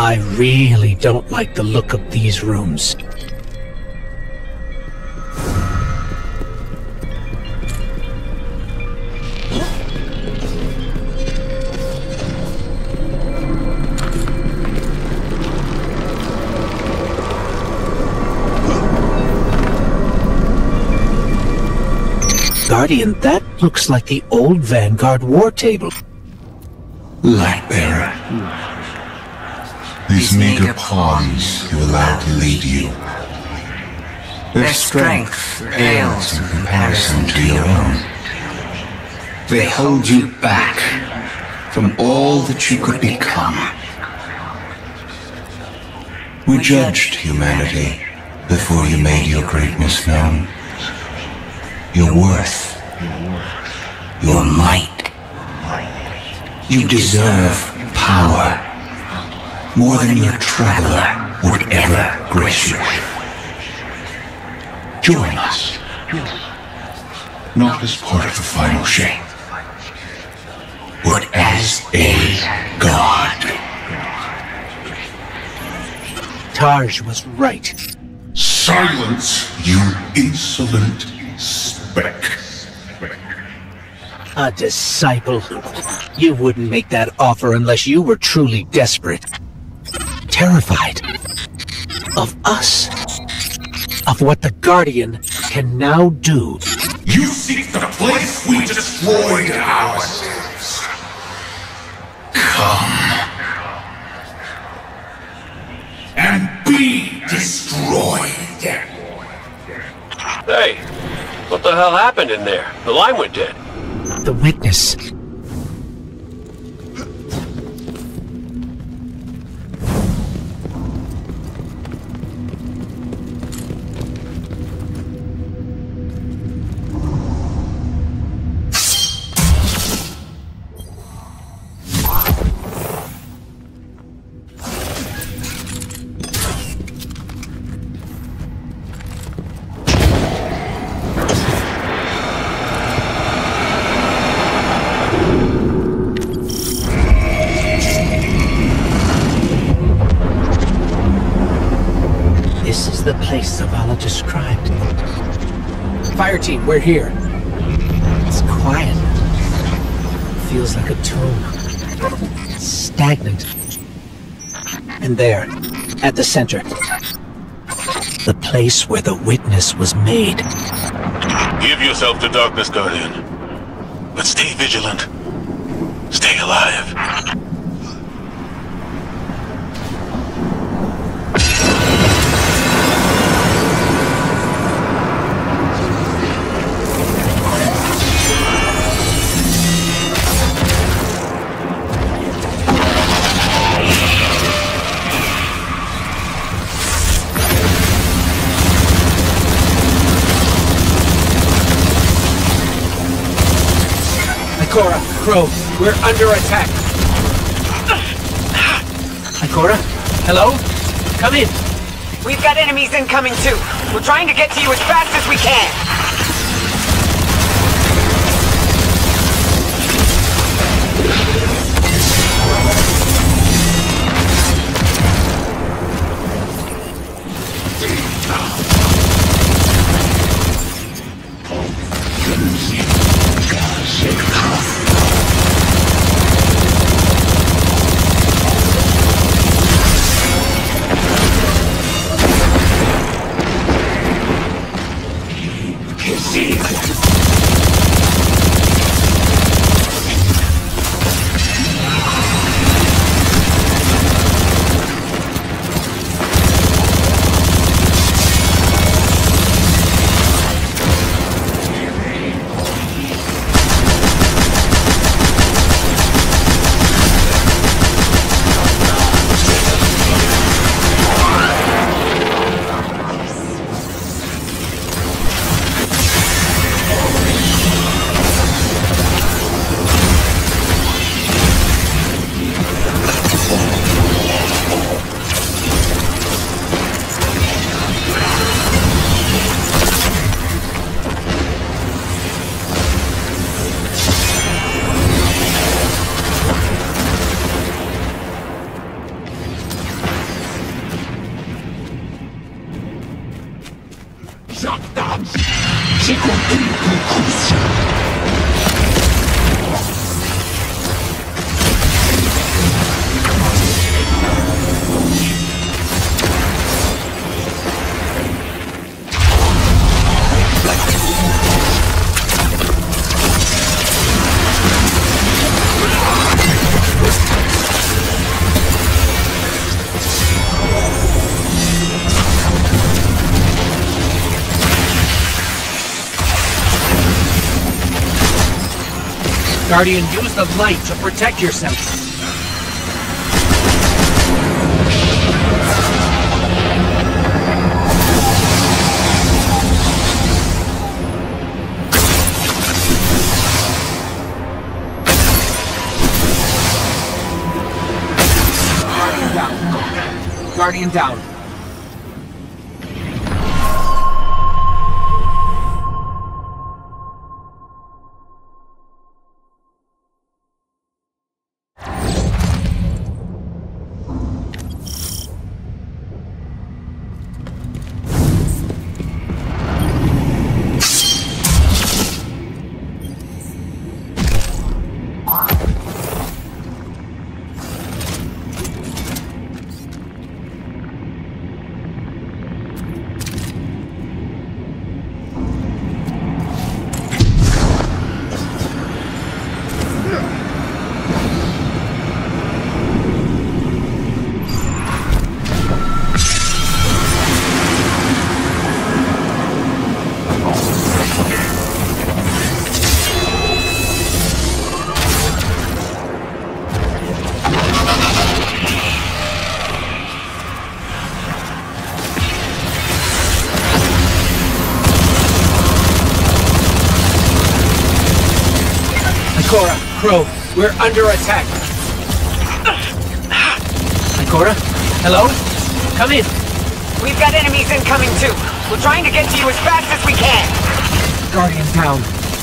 I really don't like the look of these rooms. Guardian, that looks like the old Vanguard war table. Lightbearer. These meager pawns you allow to lead you. Their strength pales in comparison to your own. They hold you back from all that you could become. We judged humanity before you made your greatness known. Your worth, your might. You deserve power more than your traveler would ever grace you. Join us, not as part of the final shape, but as a god. Tarj was right. Silence, you insolent speck. A disciple. You wouldn't make that offer unless you were truly desperate. Terrified. Of us. Of what the Guardian can now do. You seek the place we destroyed ourselves. Come. And be destroyed. Hey, what the hell happened in there? The line went dead. The witness. This is the place Zavala described. Fire team, we're here. It's quiet. Feels like a tomb. Stagnant. And there, at the center, the place where the witness was made. Give yourself to darkness, Guardian. But stay vigilant. Stay alive. Ikora, Crow, we're under attack. Ikora? Hello? Come in. We've got enemies incoming too. We're trying to get to you as fast as we can. Guardian, use the light to protect yourself. Guardian down. Ikora, Crow, we're under attack. Ikora? Hello? Come in. We've got enemies incoming too. We're trying to get to you as fast as we can. Guardian down.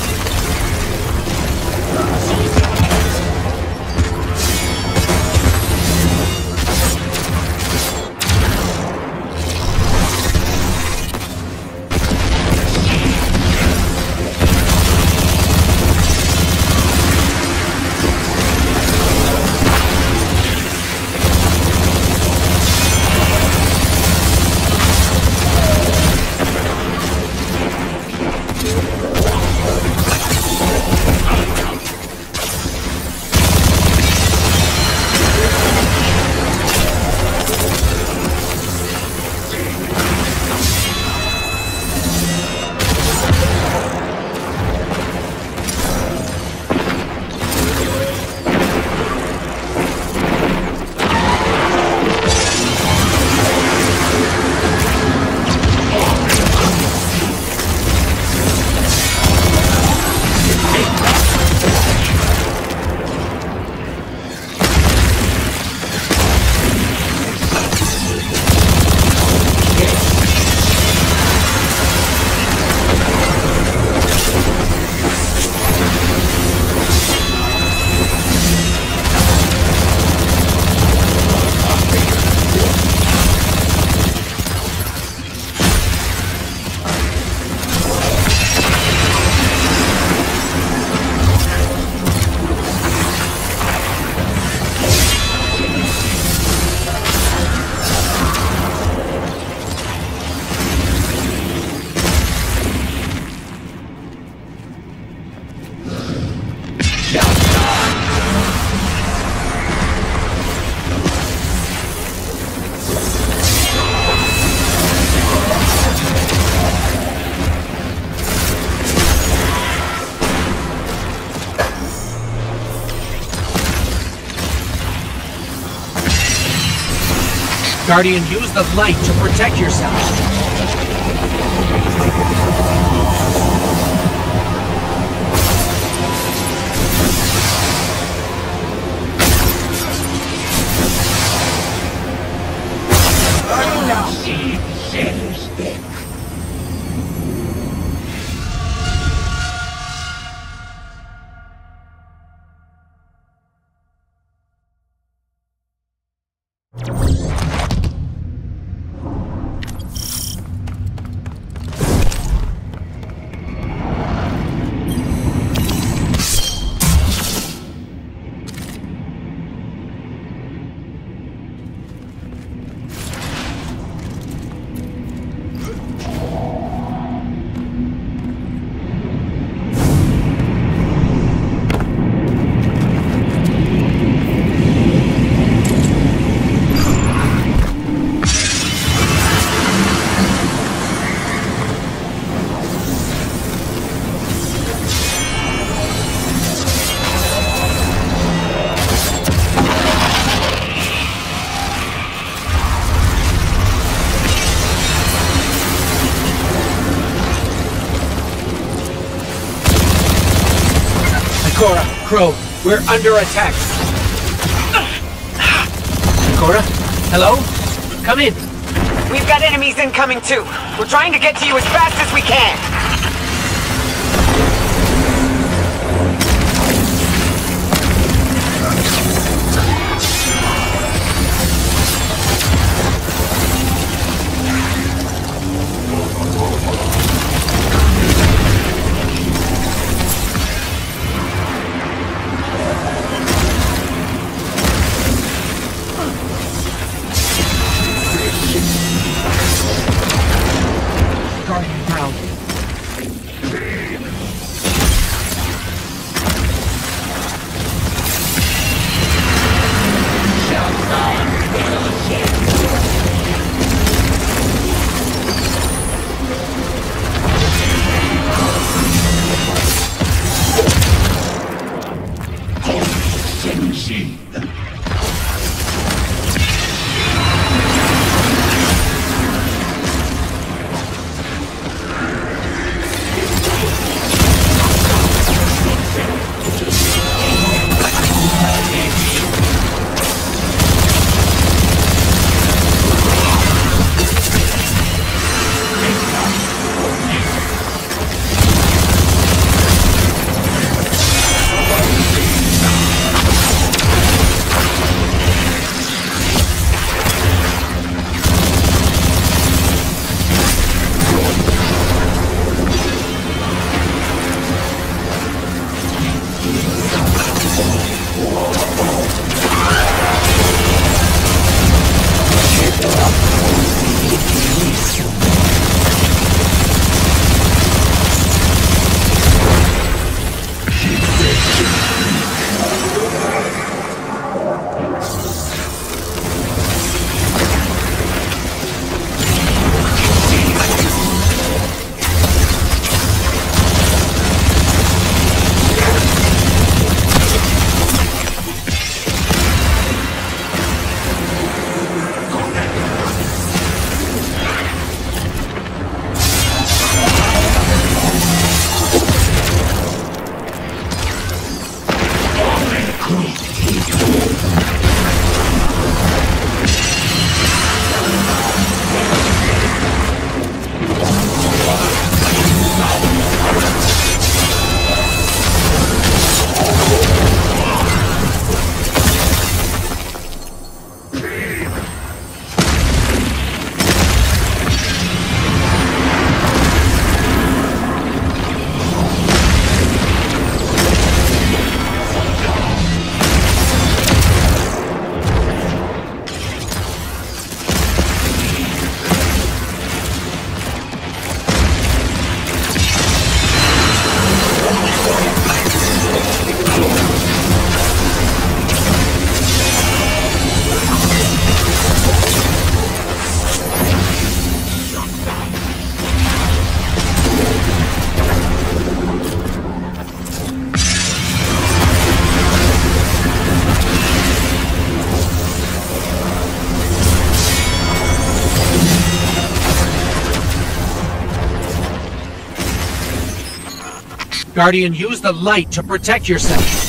Guardian, use the light to protect yourself. Crow. We're under attack. Cora? Hello? Come in. We've got enemies incoming too. We're trying to get to you as fast as we can. Guardian, use the light to protect yourself.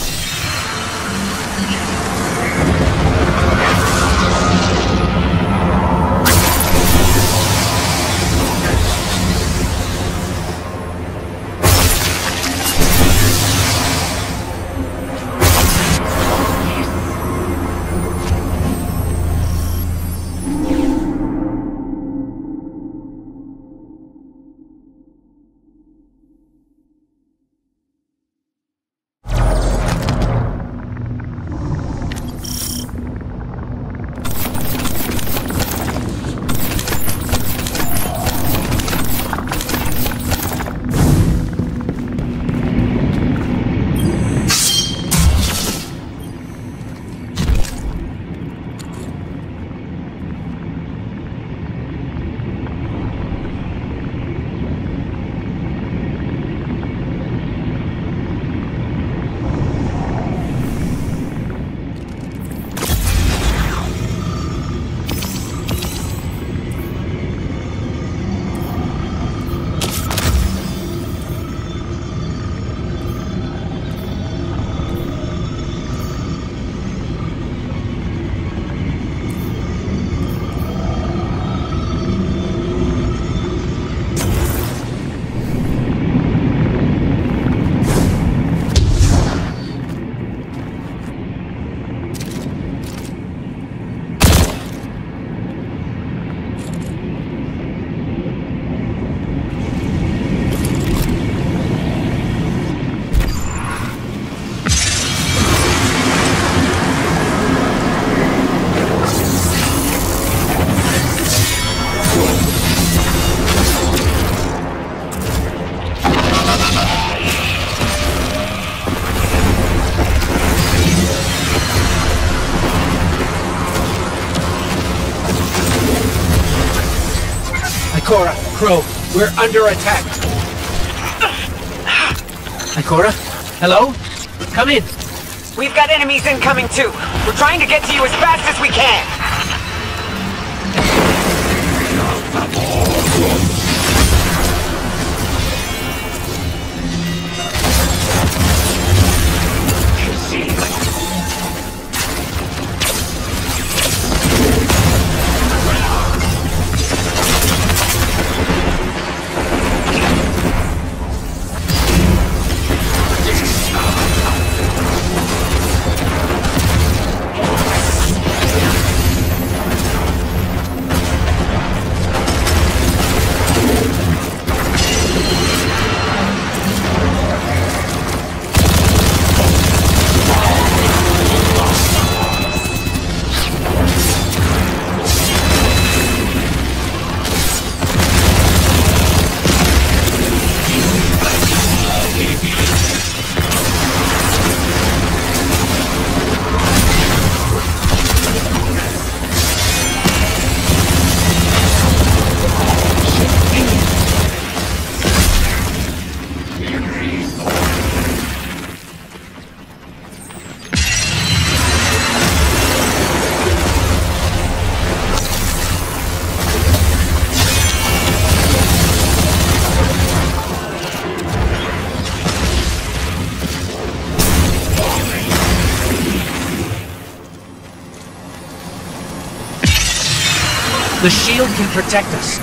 Ikora, Crow, we're under attack. Ikora? Hello? Come in. We've got enemies incoming too. We're trying to get to you as fast as we can. The shield can protect us.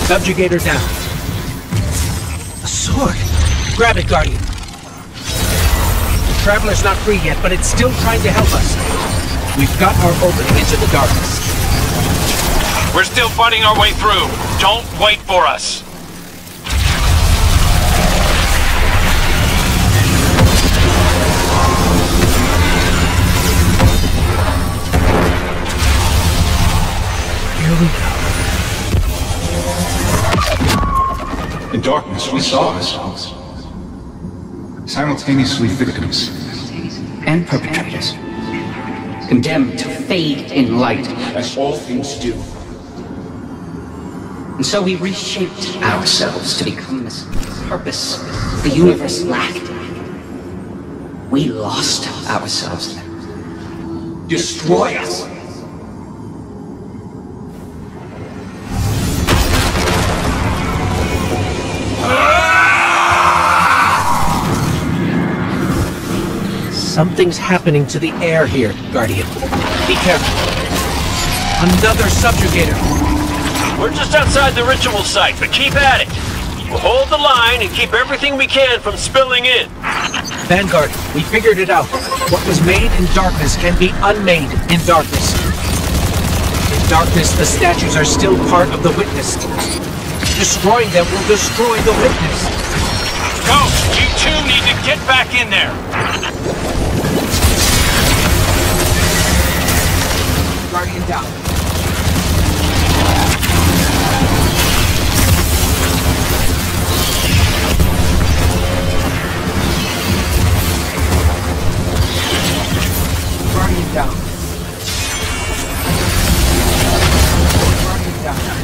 Subjugator down. A sword. Grab it, Guardian. The Traveler's not free yet, but it's still trying to help us. We've got our opening into the darkness. We're still fighting our way through. Don't wait for us. Here we go. In darkness, we saw ourselves. Simultaneously victims and perpetrators. Condemned to fade in light, as all things do. And so we reshaped ourselves to become this purpose the universe lacked. We lost ourselves then. Destroy us. Something's happening to the air here, Guardian. Be careful. Another subjugator. We're just outside the ritual site, but keep at it. We'll hold the line and keep everything we can from spilling in. Vanguard, we figured it out. What was made in darkness can be unmade in darkness. In darkness, the statues are still part of the Witness. Destroying them will destroy the Witness. Ghost, you two need to get back in there. Guardian down. Guardian down. Guardian down.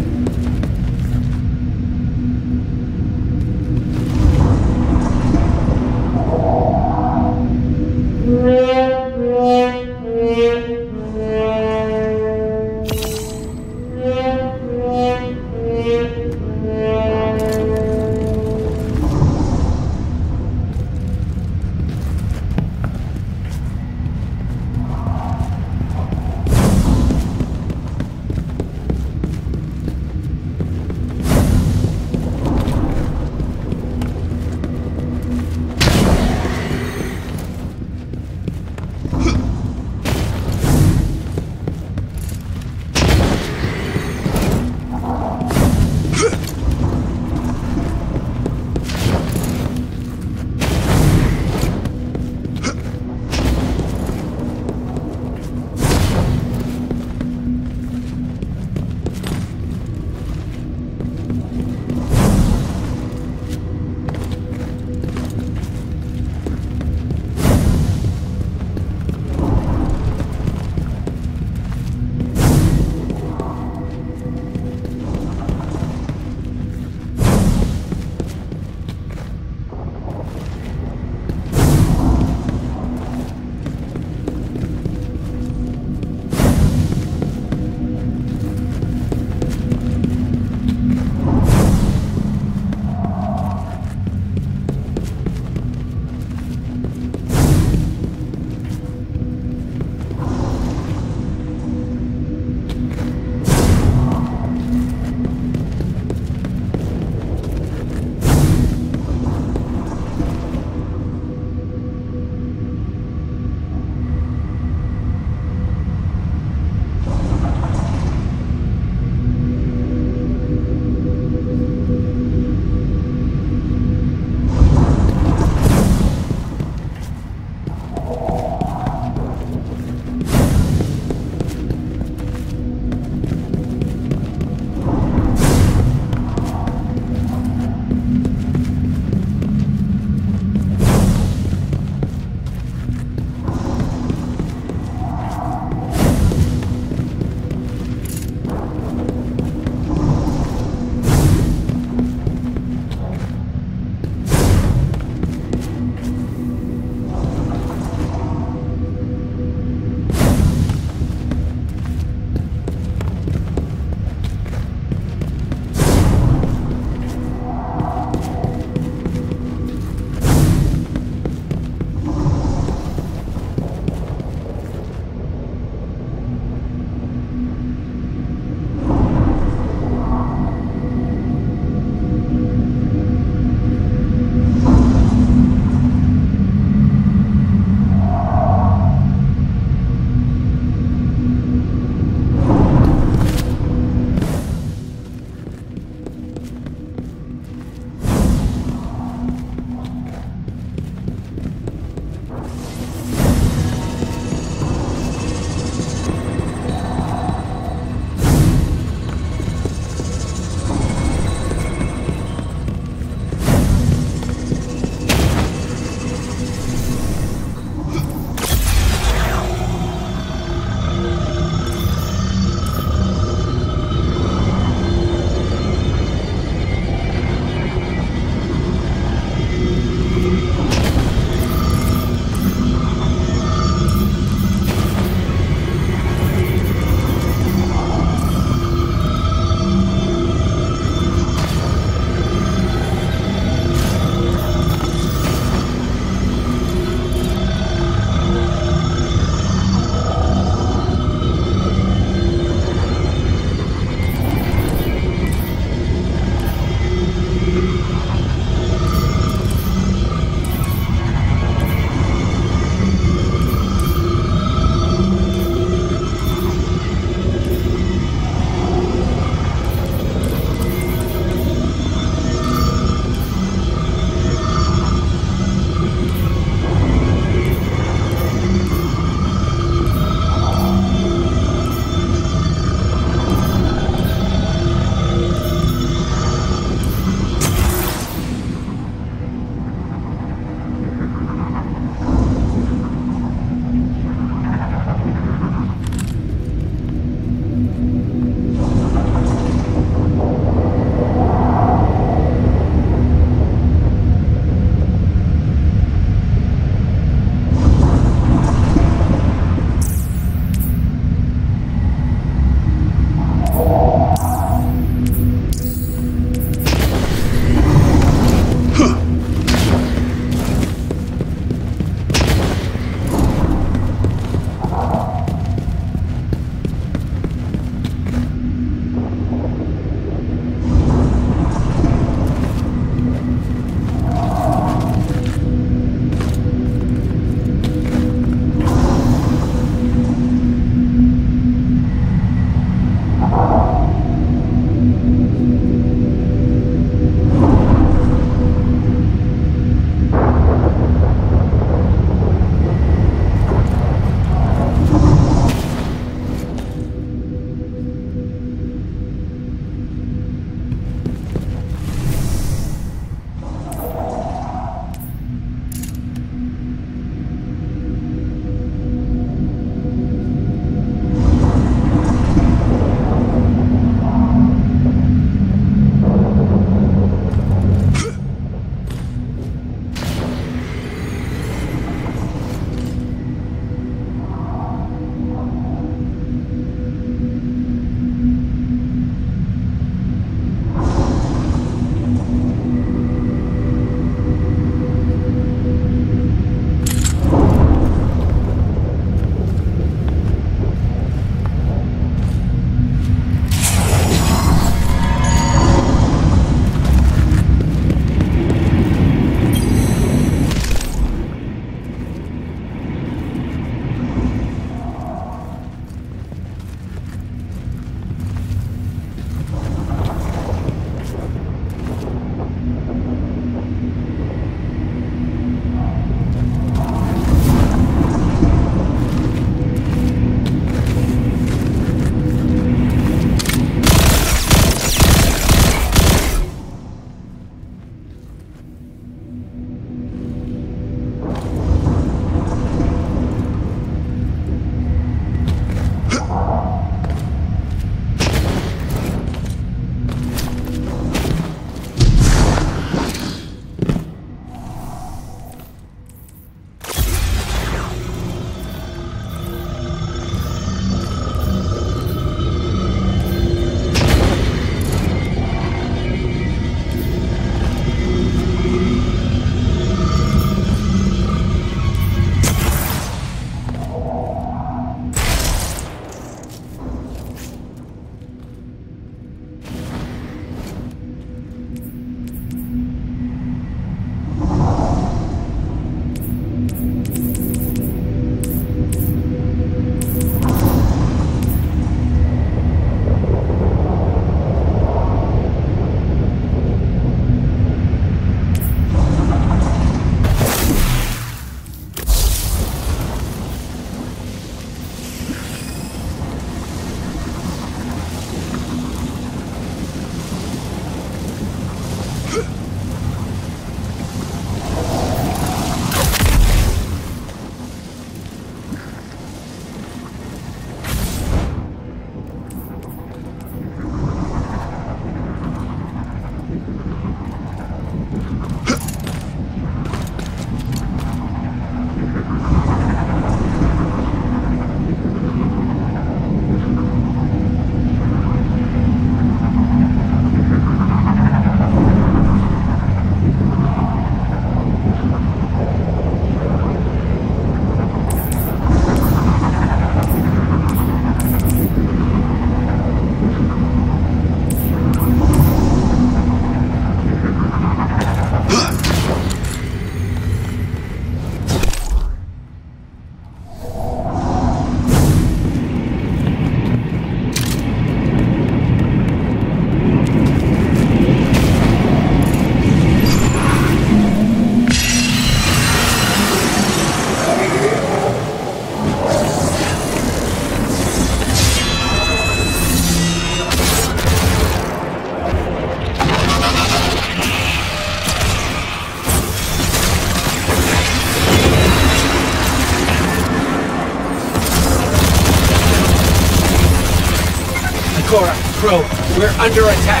Ikora, Crow, we're under attack.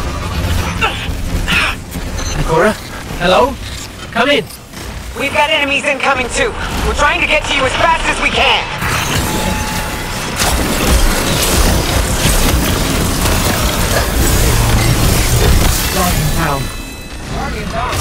Ikora? Hello? Come in. We've got enemies incoming too. We're trying to get to you as fast as we can. Guardian down. Guardian down.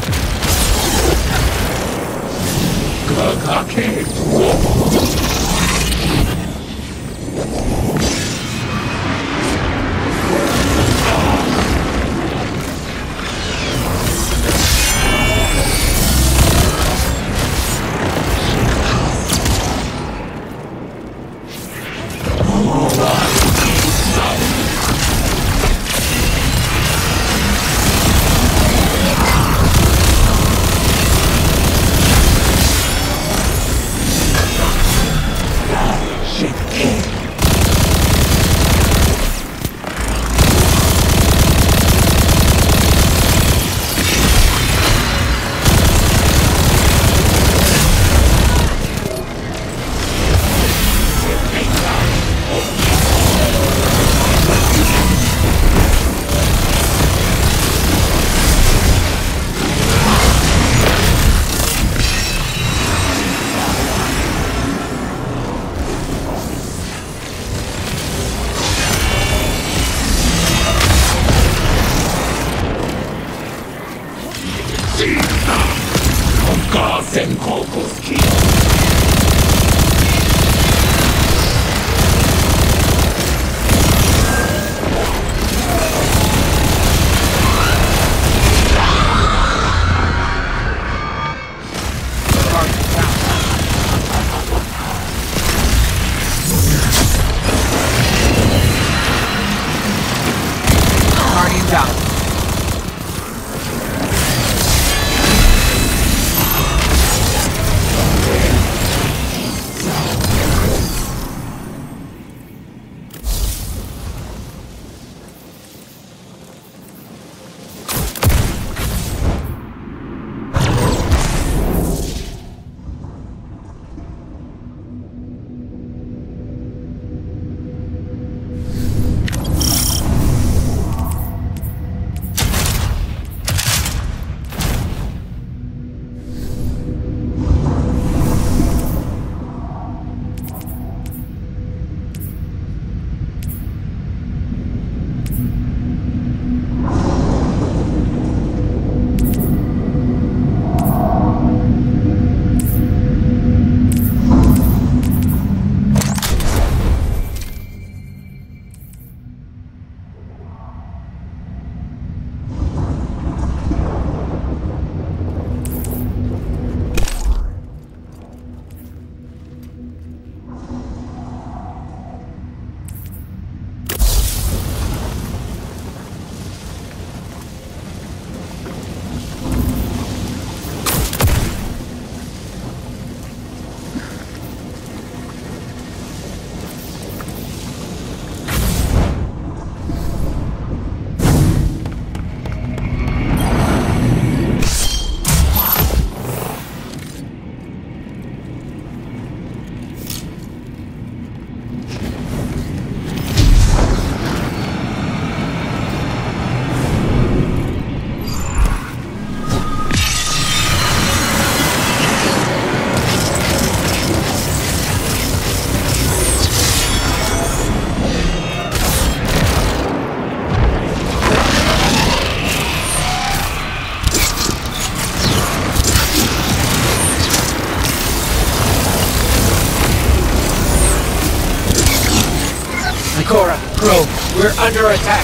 Ikora, Crow, we're under attack.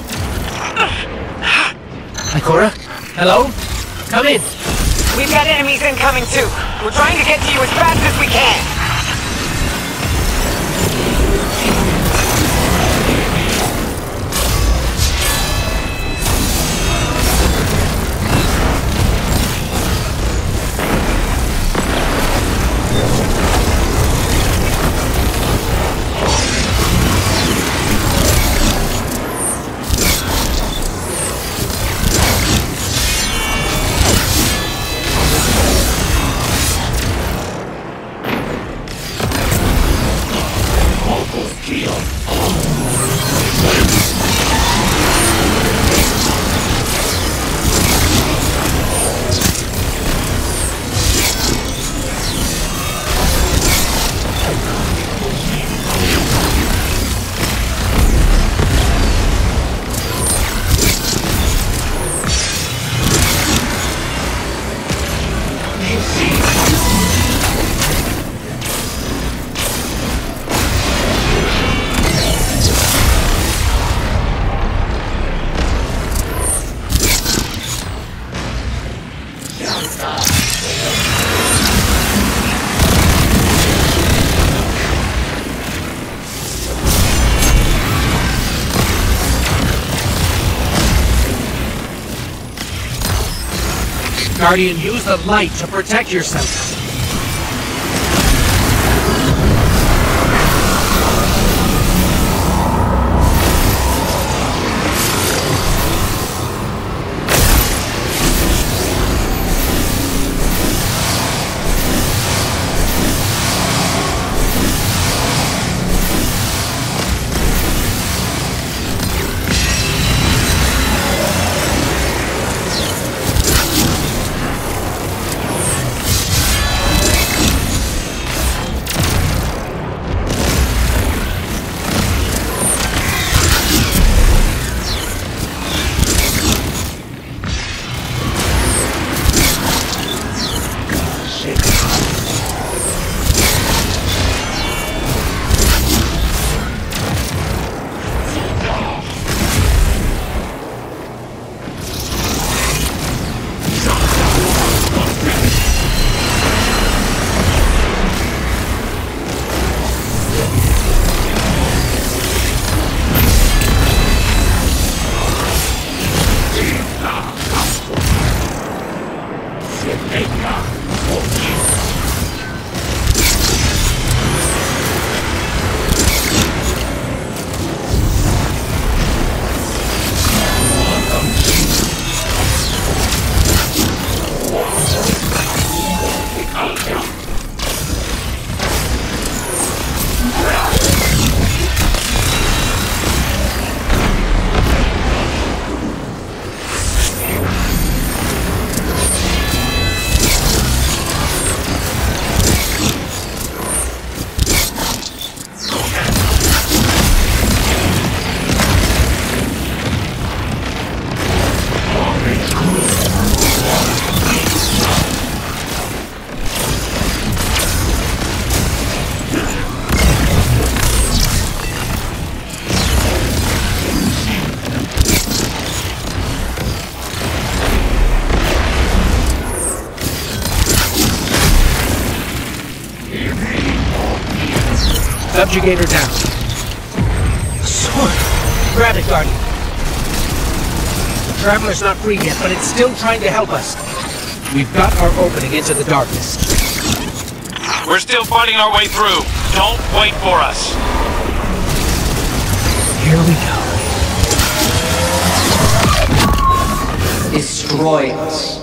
Ikora? Hello? Come in. We've got enemies incoming too. We're trying to get to you as fast as we can. Guardian, use the light to protect yourself. Subjugator down. Sword! Grab it, Guardian. The Traveler's not free yet, but it's still trying to help us. We've got our opening into the darkness. We're still fighting our way through. Don't wait for us. Here we go. Destroy us.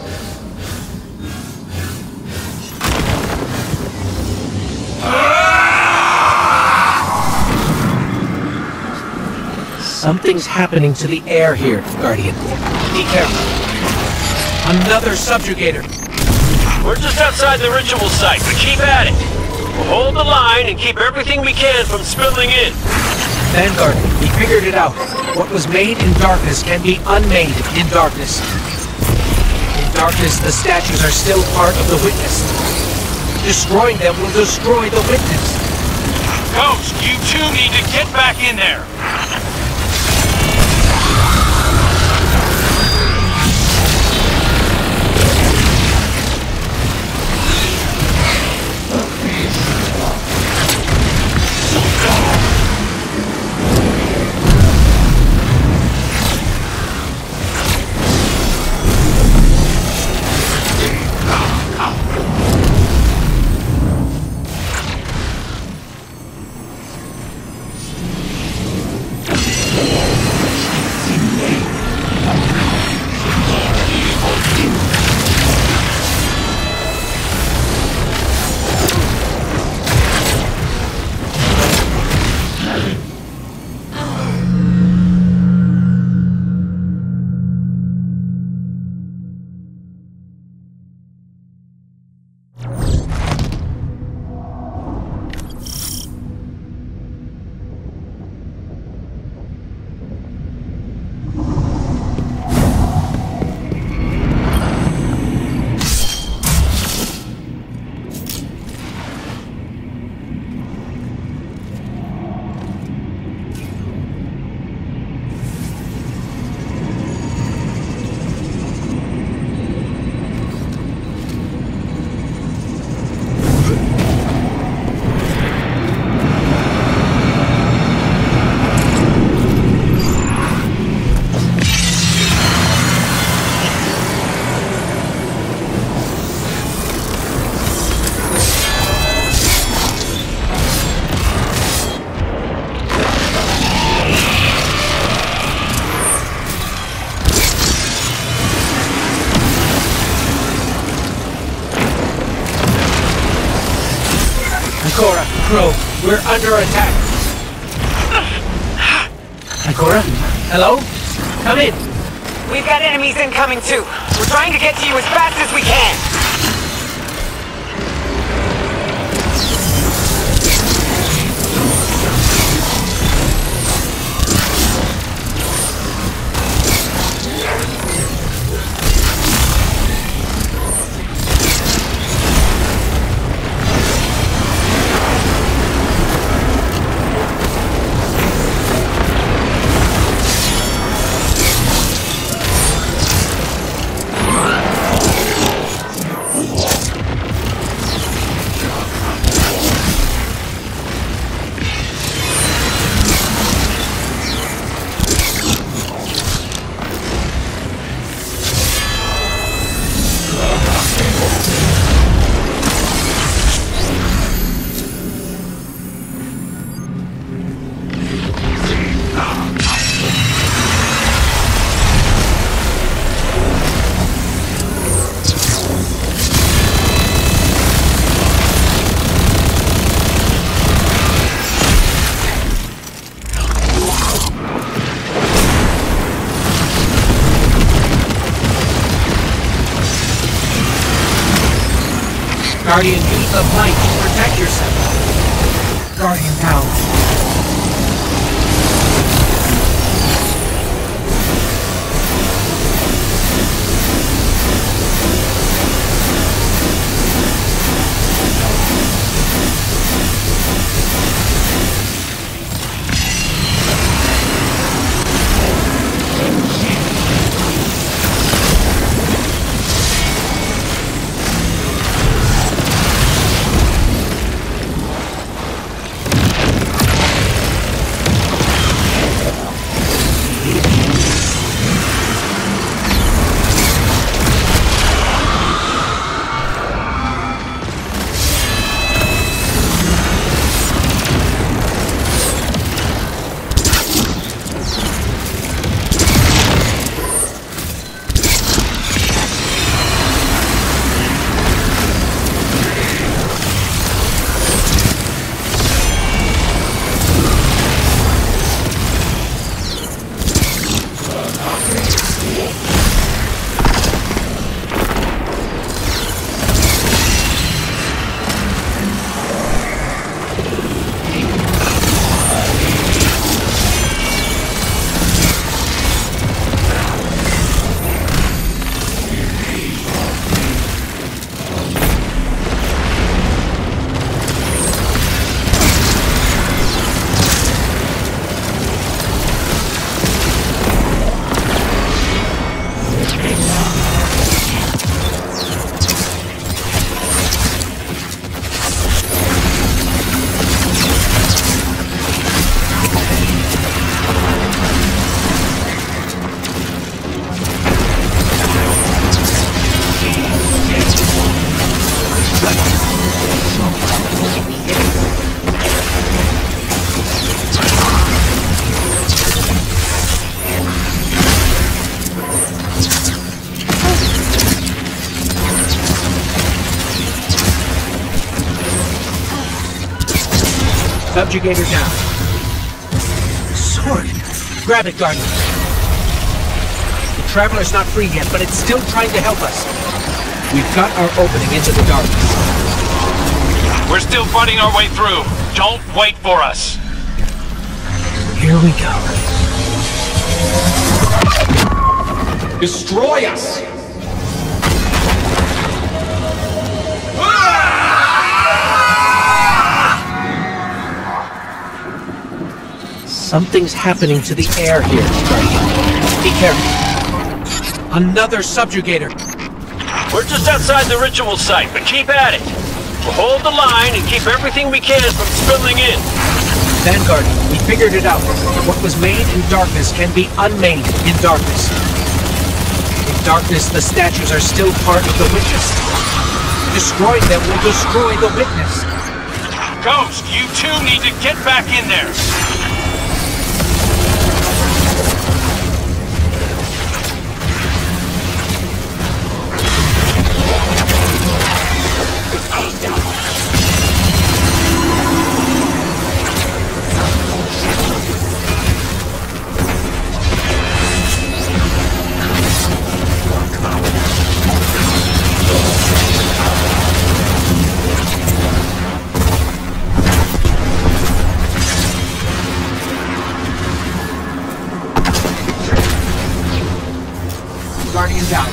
Something's happening to the air here, Guardian. Be careful. Another subjugator. We're just outside the ritual site, but keep at it. We'll hold the line and keep everything we can from spilling in. Vanguard, we figured it out. What was made in darkness can be unmade in darkness. In darkness, the statues are still part of the Witness. Destroying them will destroy the Witness. Ghost, you two need to get back in there. We're under attack. Ikora? Hello? Come in. We've got enemies incoming too. We're trying to get to you as fast as we can. Guardian, use the light to protect yourself. Guardian down. Subjugator down. Sword! Grab it, Guardian. The Traveler's not free yet, but it's still trying to help us. We've got our opening into the darkness. We're still fighting our way through. Don't wait for us. Here we go. Destroy us! Something's happening to the air here, Guardian. Be careful. Another subjugator. We're just outside the ritual site, but keep at it. We'll hold the line and keep everything we can from spilling in. Vanguard, we figured it out. What was made in darkness can be unmade in darkness. In darkness, the statues are still part of the witness. Destroying them will destroy the witness. Ghost, you two need to get back in there. Guardian down.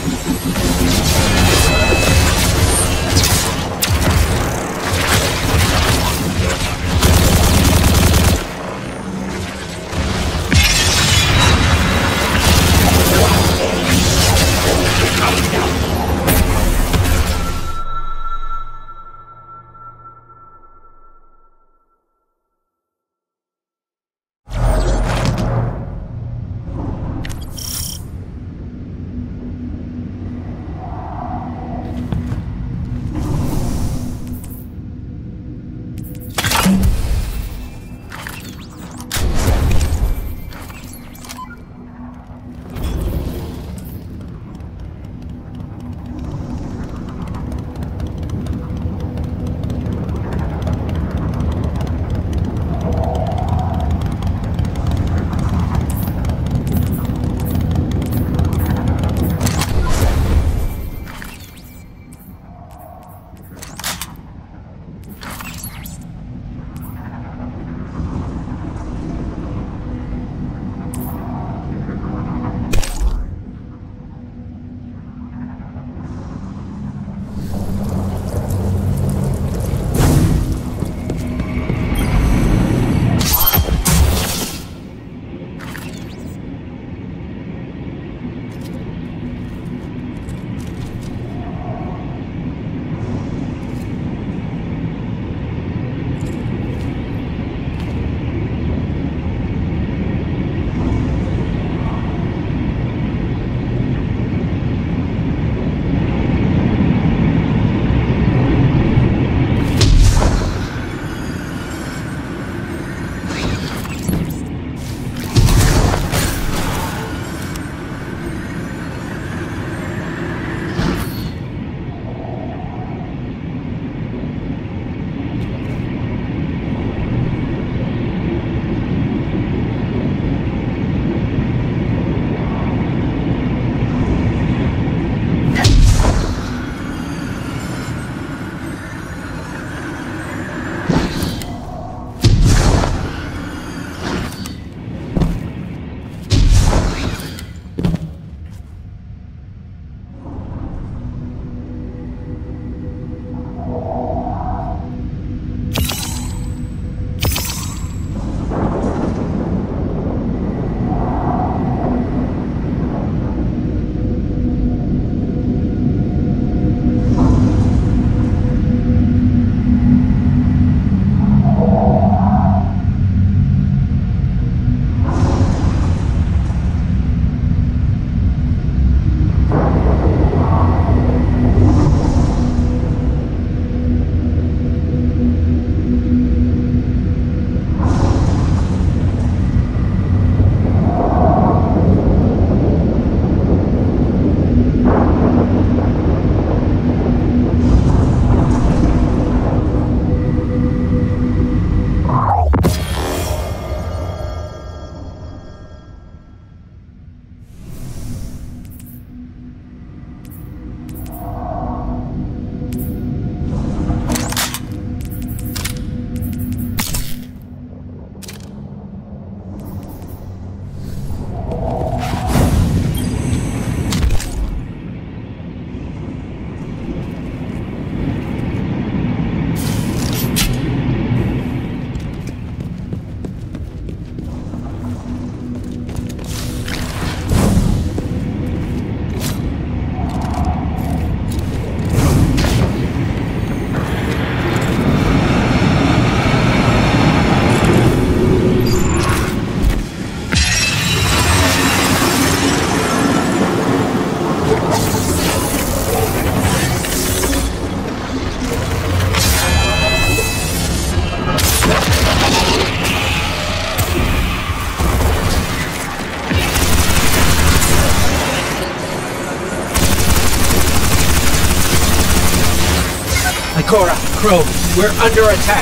Ikora, Crow, we're under attack.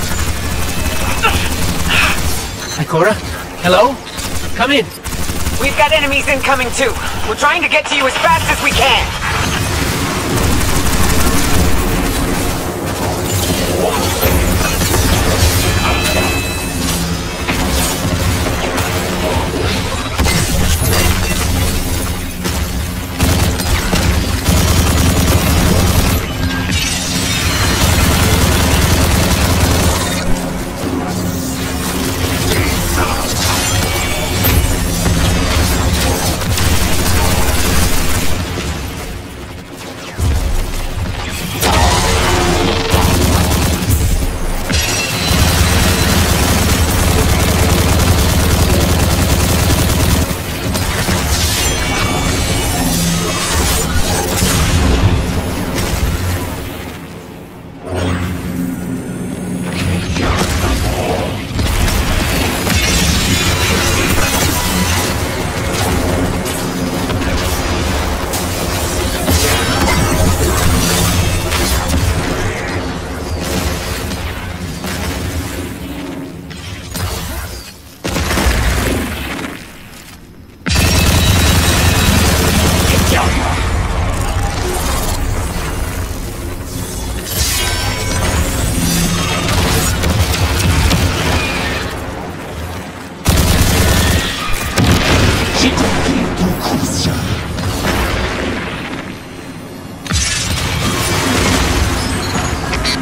Ikora? Hello? Come in. We've got enemies incoming too. We're trying to get to you as fast as we can.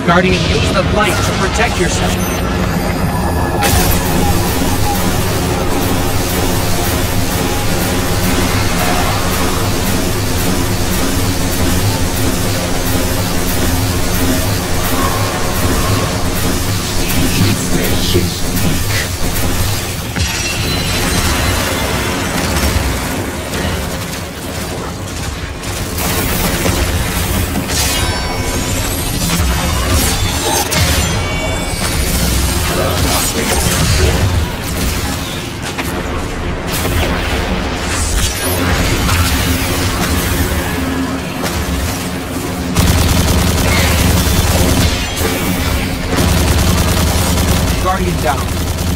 Guardian, use the light to protect yourself. Guardian down.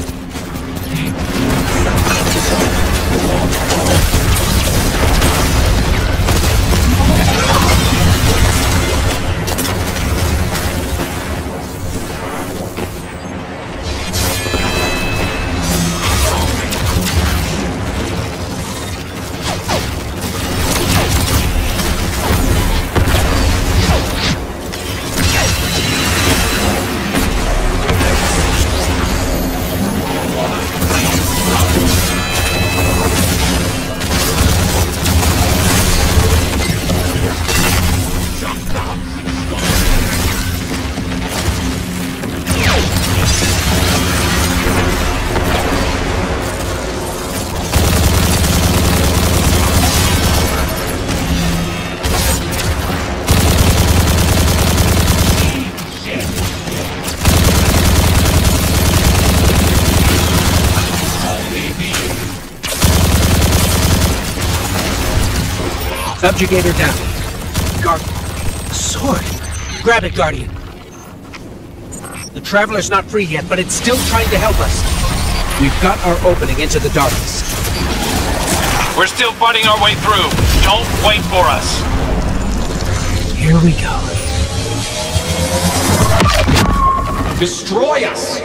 Subjugator down. Sword! Grab it, Guardian. The Traveler's not free yet, but it's still trying to help us. We've got our opening into the darkness. We're still fighting our way through. Don't wait for us. Here we go. Destroy us!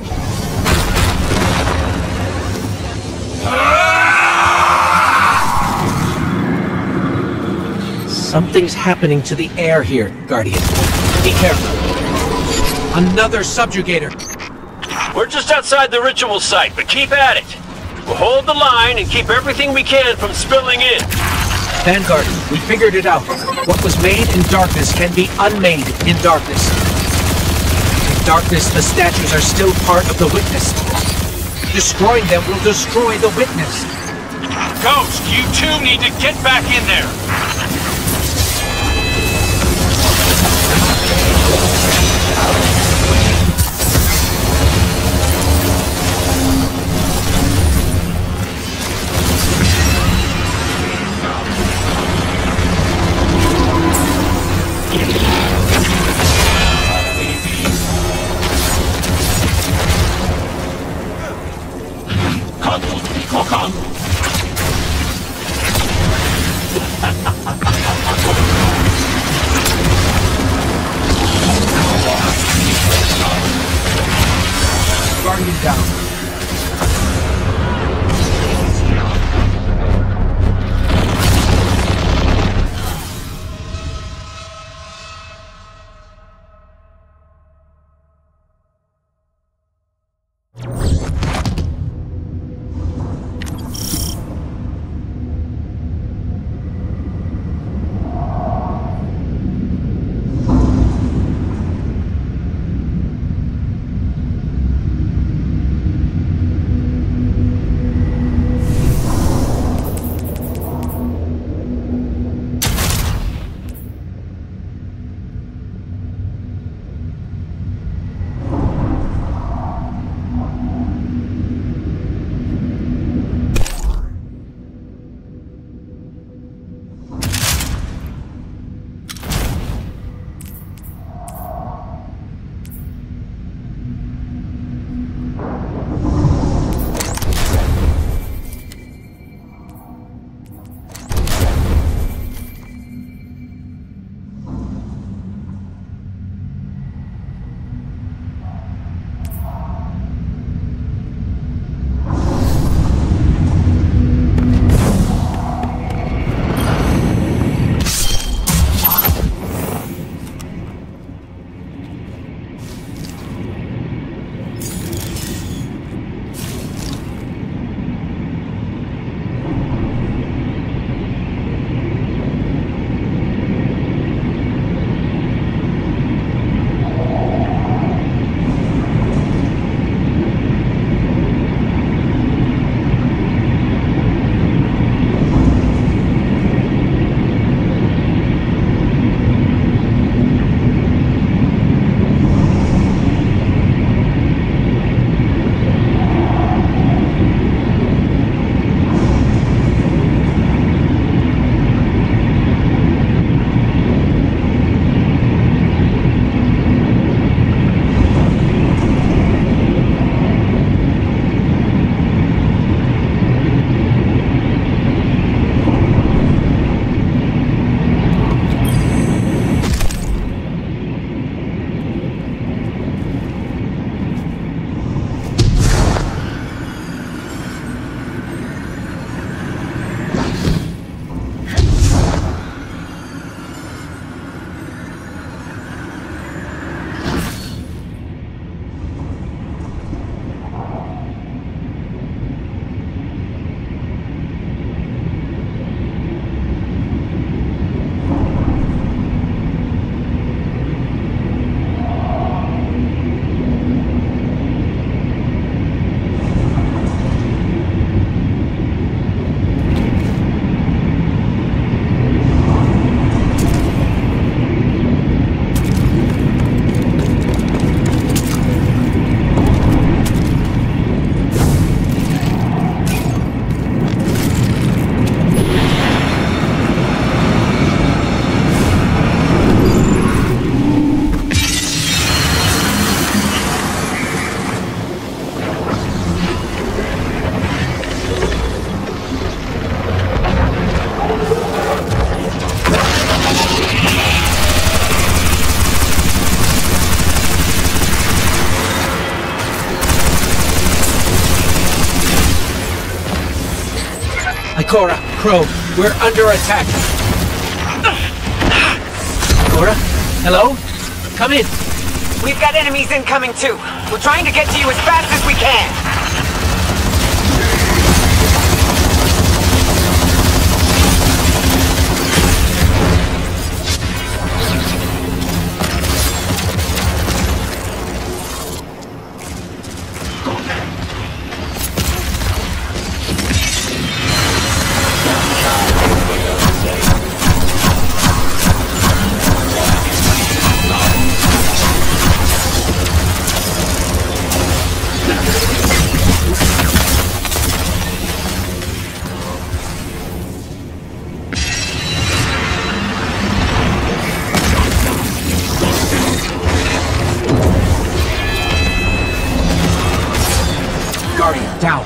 Something's happening to the air here, Guardian. Be careful. Another subjugator. We're just outside the ritual site, but keep at it. We'll hold the line and keep everything we can from spilling in. Vanguard, we figured it out. What was made in darkness can be unmade in darkness. In darkness, the statues are still part of the Witness. Destroying them will destroy the Witness. Ghost, you two need to get back in there. Guardian down. Ikora, Crow, we're under attack. Ikora? Hello? Come in. We've got enemies incoming too. We're trying to get to you as fast as we can. Guardian, down.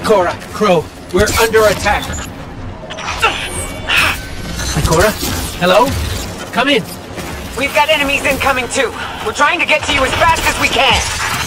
Ikora, Crow, we're under attack. Ikora? Hello? Come in. We've got enemies incoming too. We're trying to get to you as fast as we can.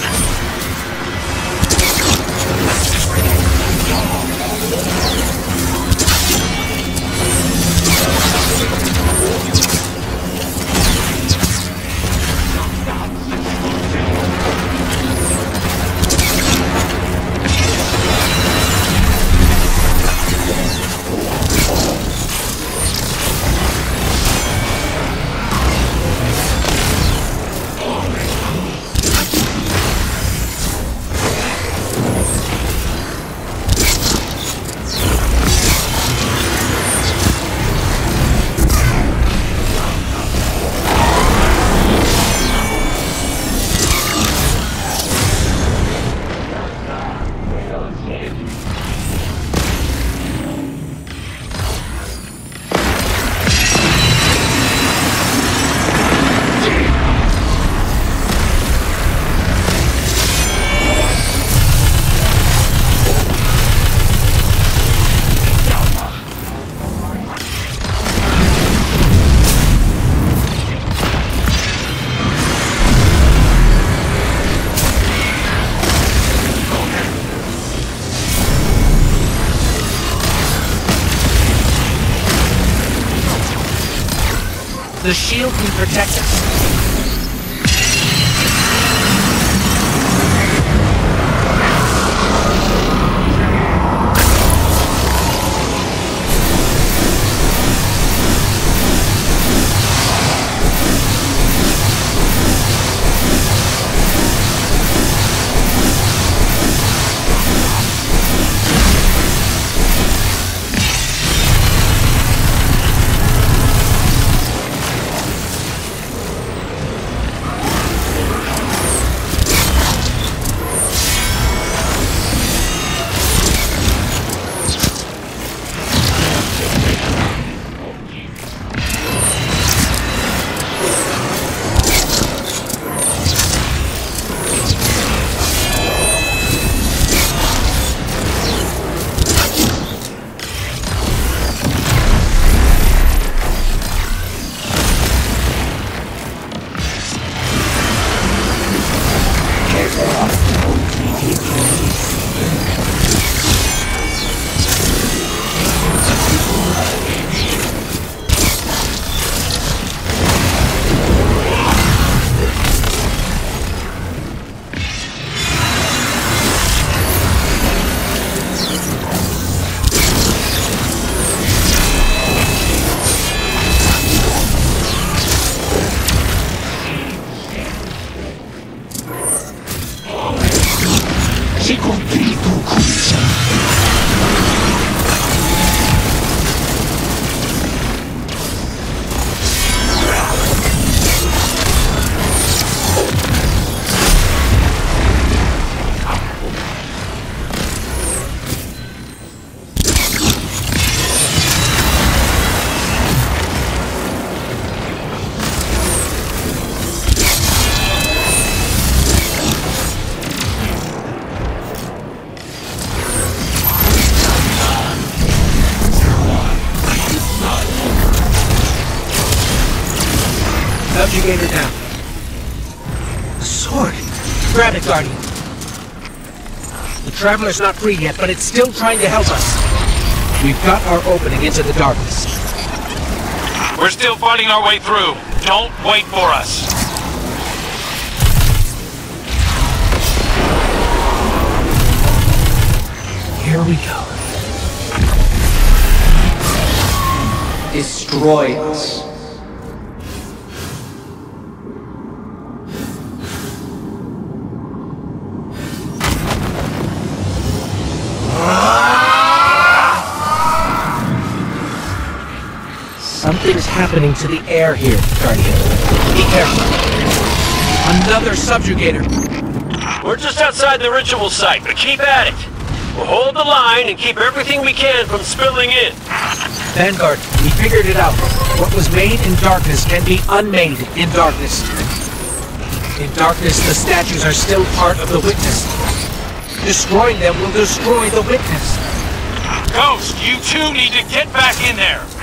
The shield can protect us. Subjugator down. A sword. Grab it, Guardian. The Traveler's not free yet, but it's still trying to help us. We've got our opening into the darkness. We're still fighting our way through. Don't wait for us. Here we go. Destroy us. Something's happening to the air here, Guardian. Be careful. Another subjugator. We're just outside the ritual site, but keep at it. We'll hold the line and keep everything we can from spilling in. Vanguard, we figured it out. What was made in darkness can be unmade in darkness. In darkness, the statues are still part of the witness. Destroying them will destroy the Witness. Ghost, you two need to get back in there.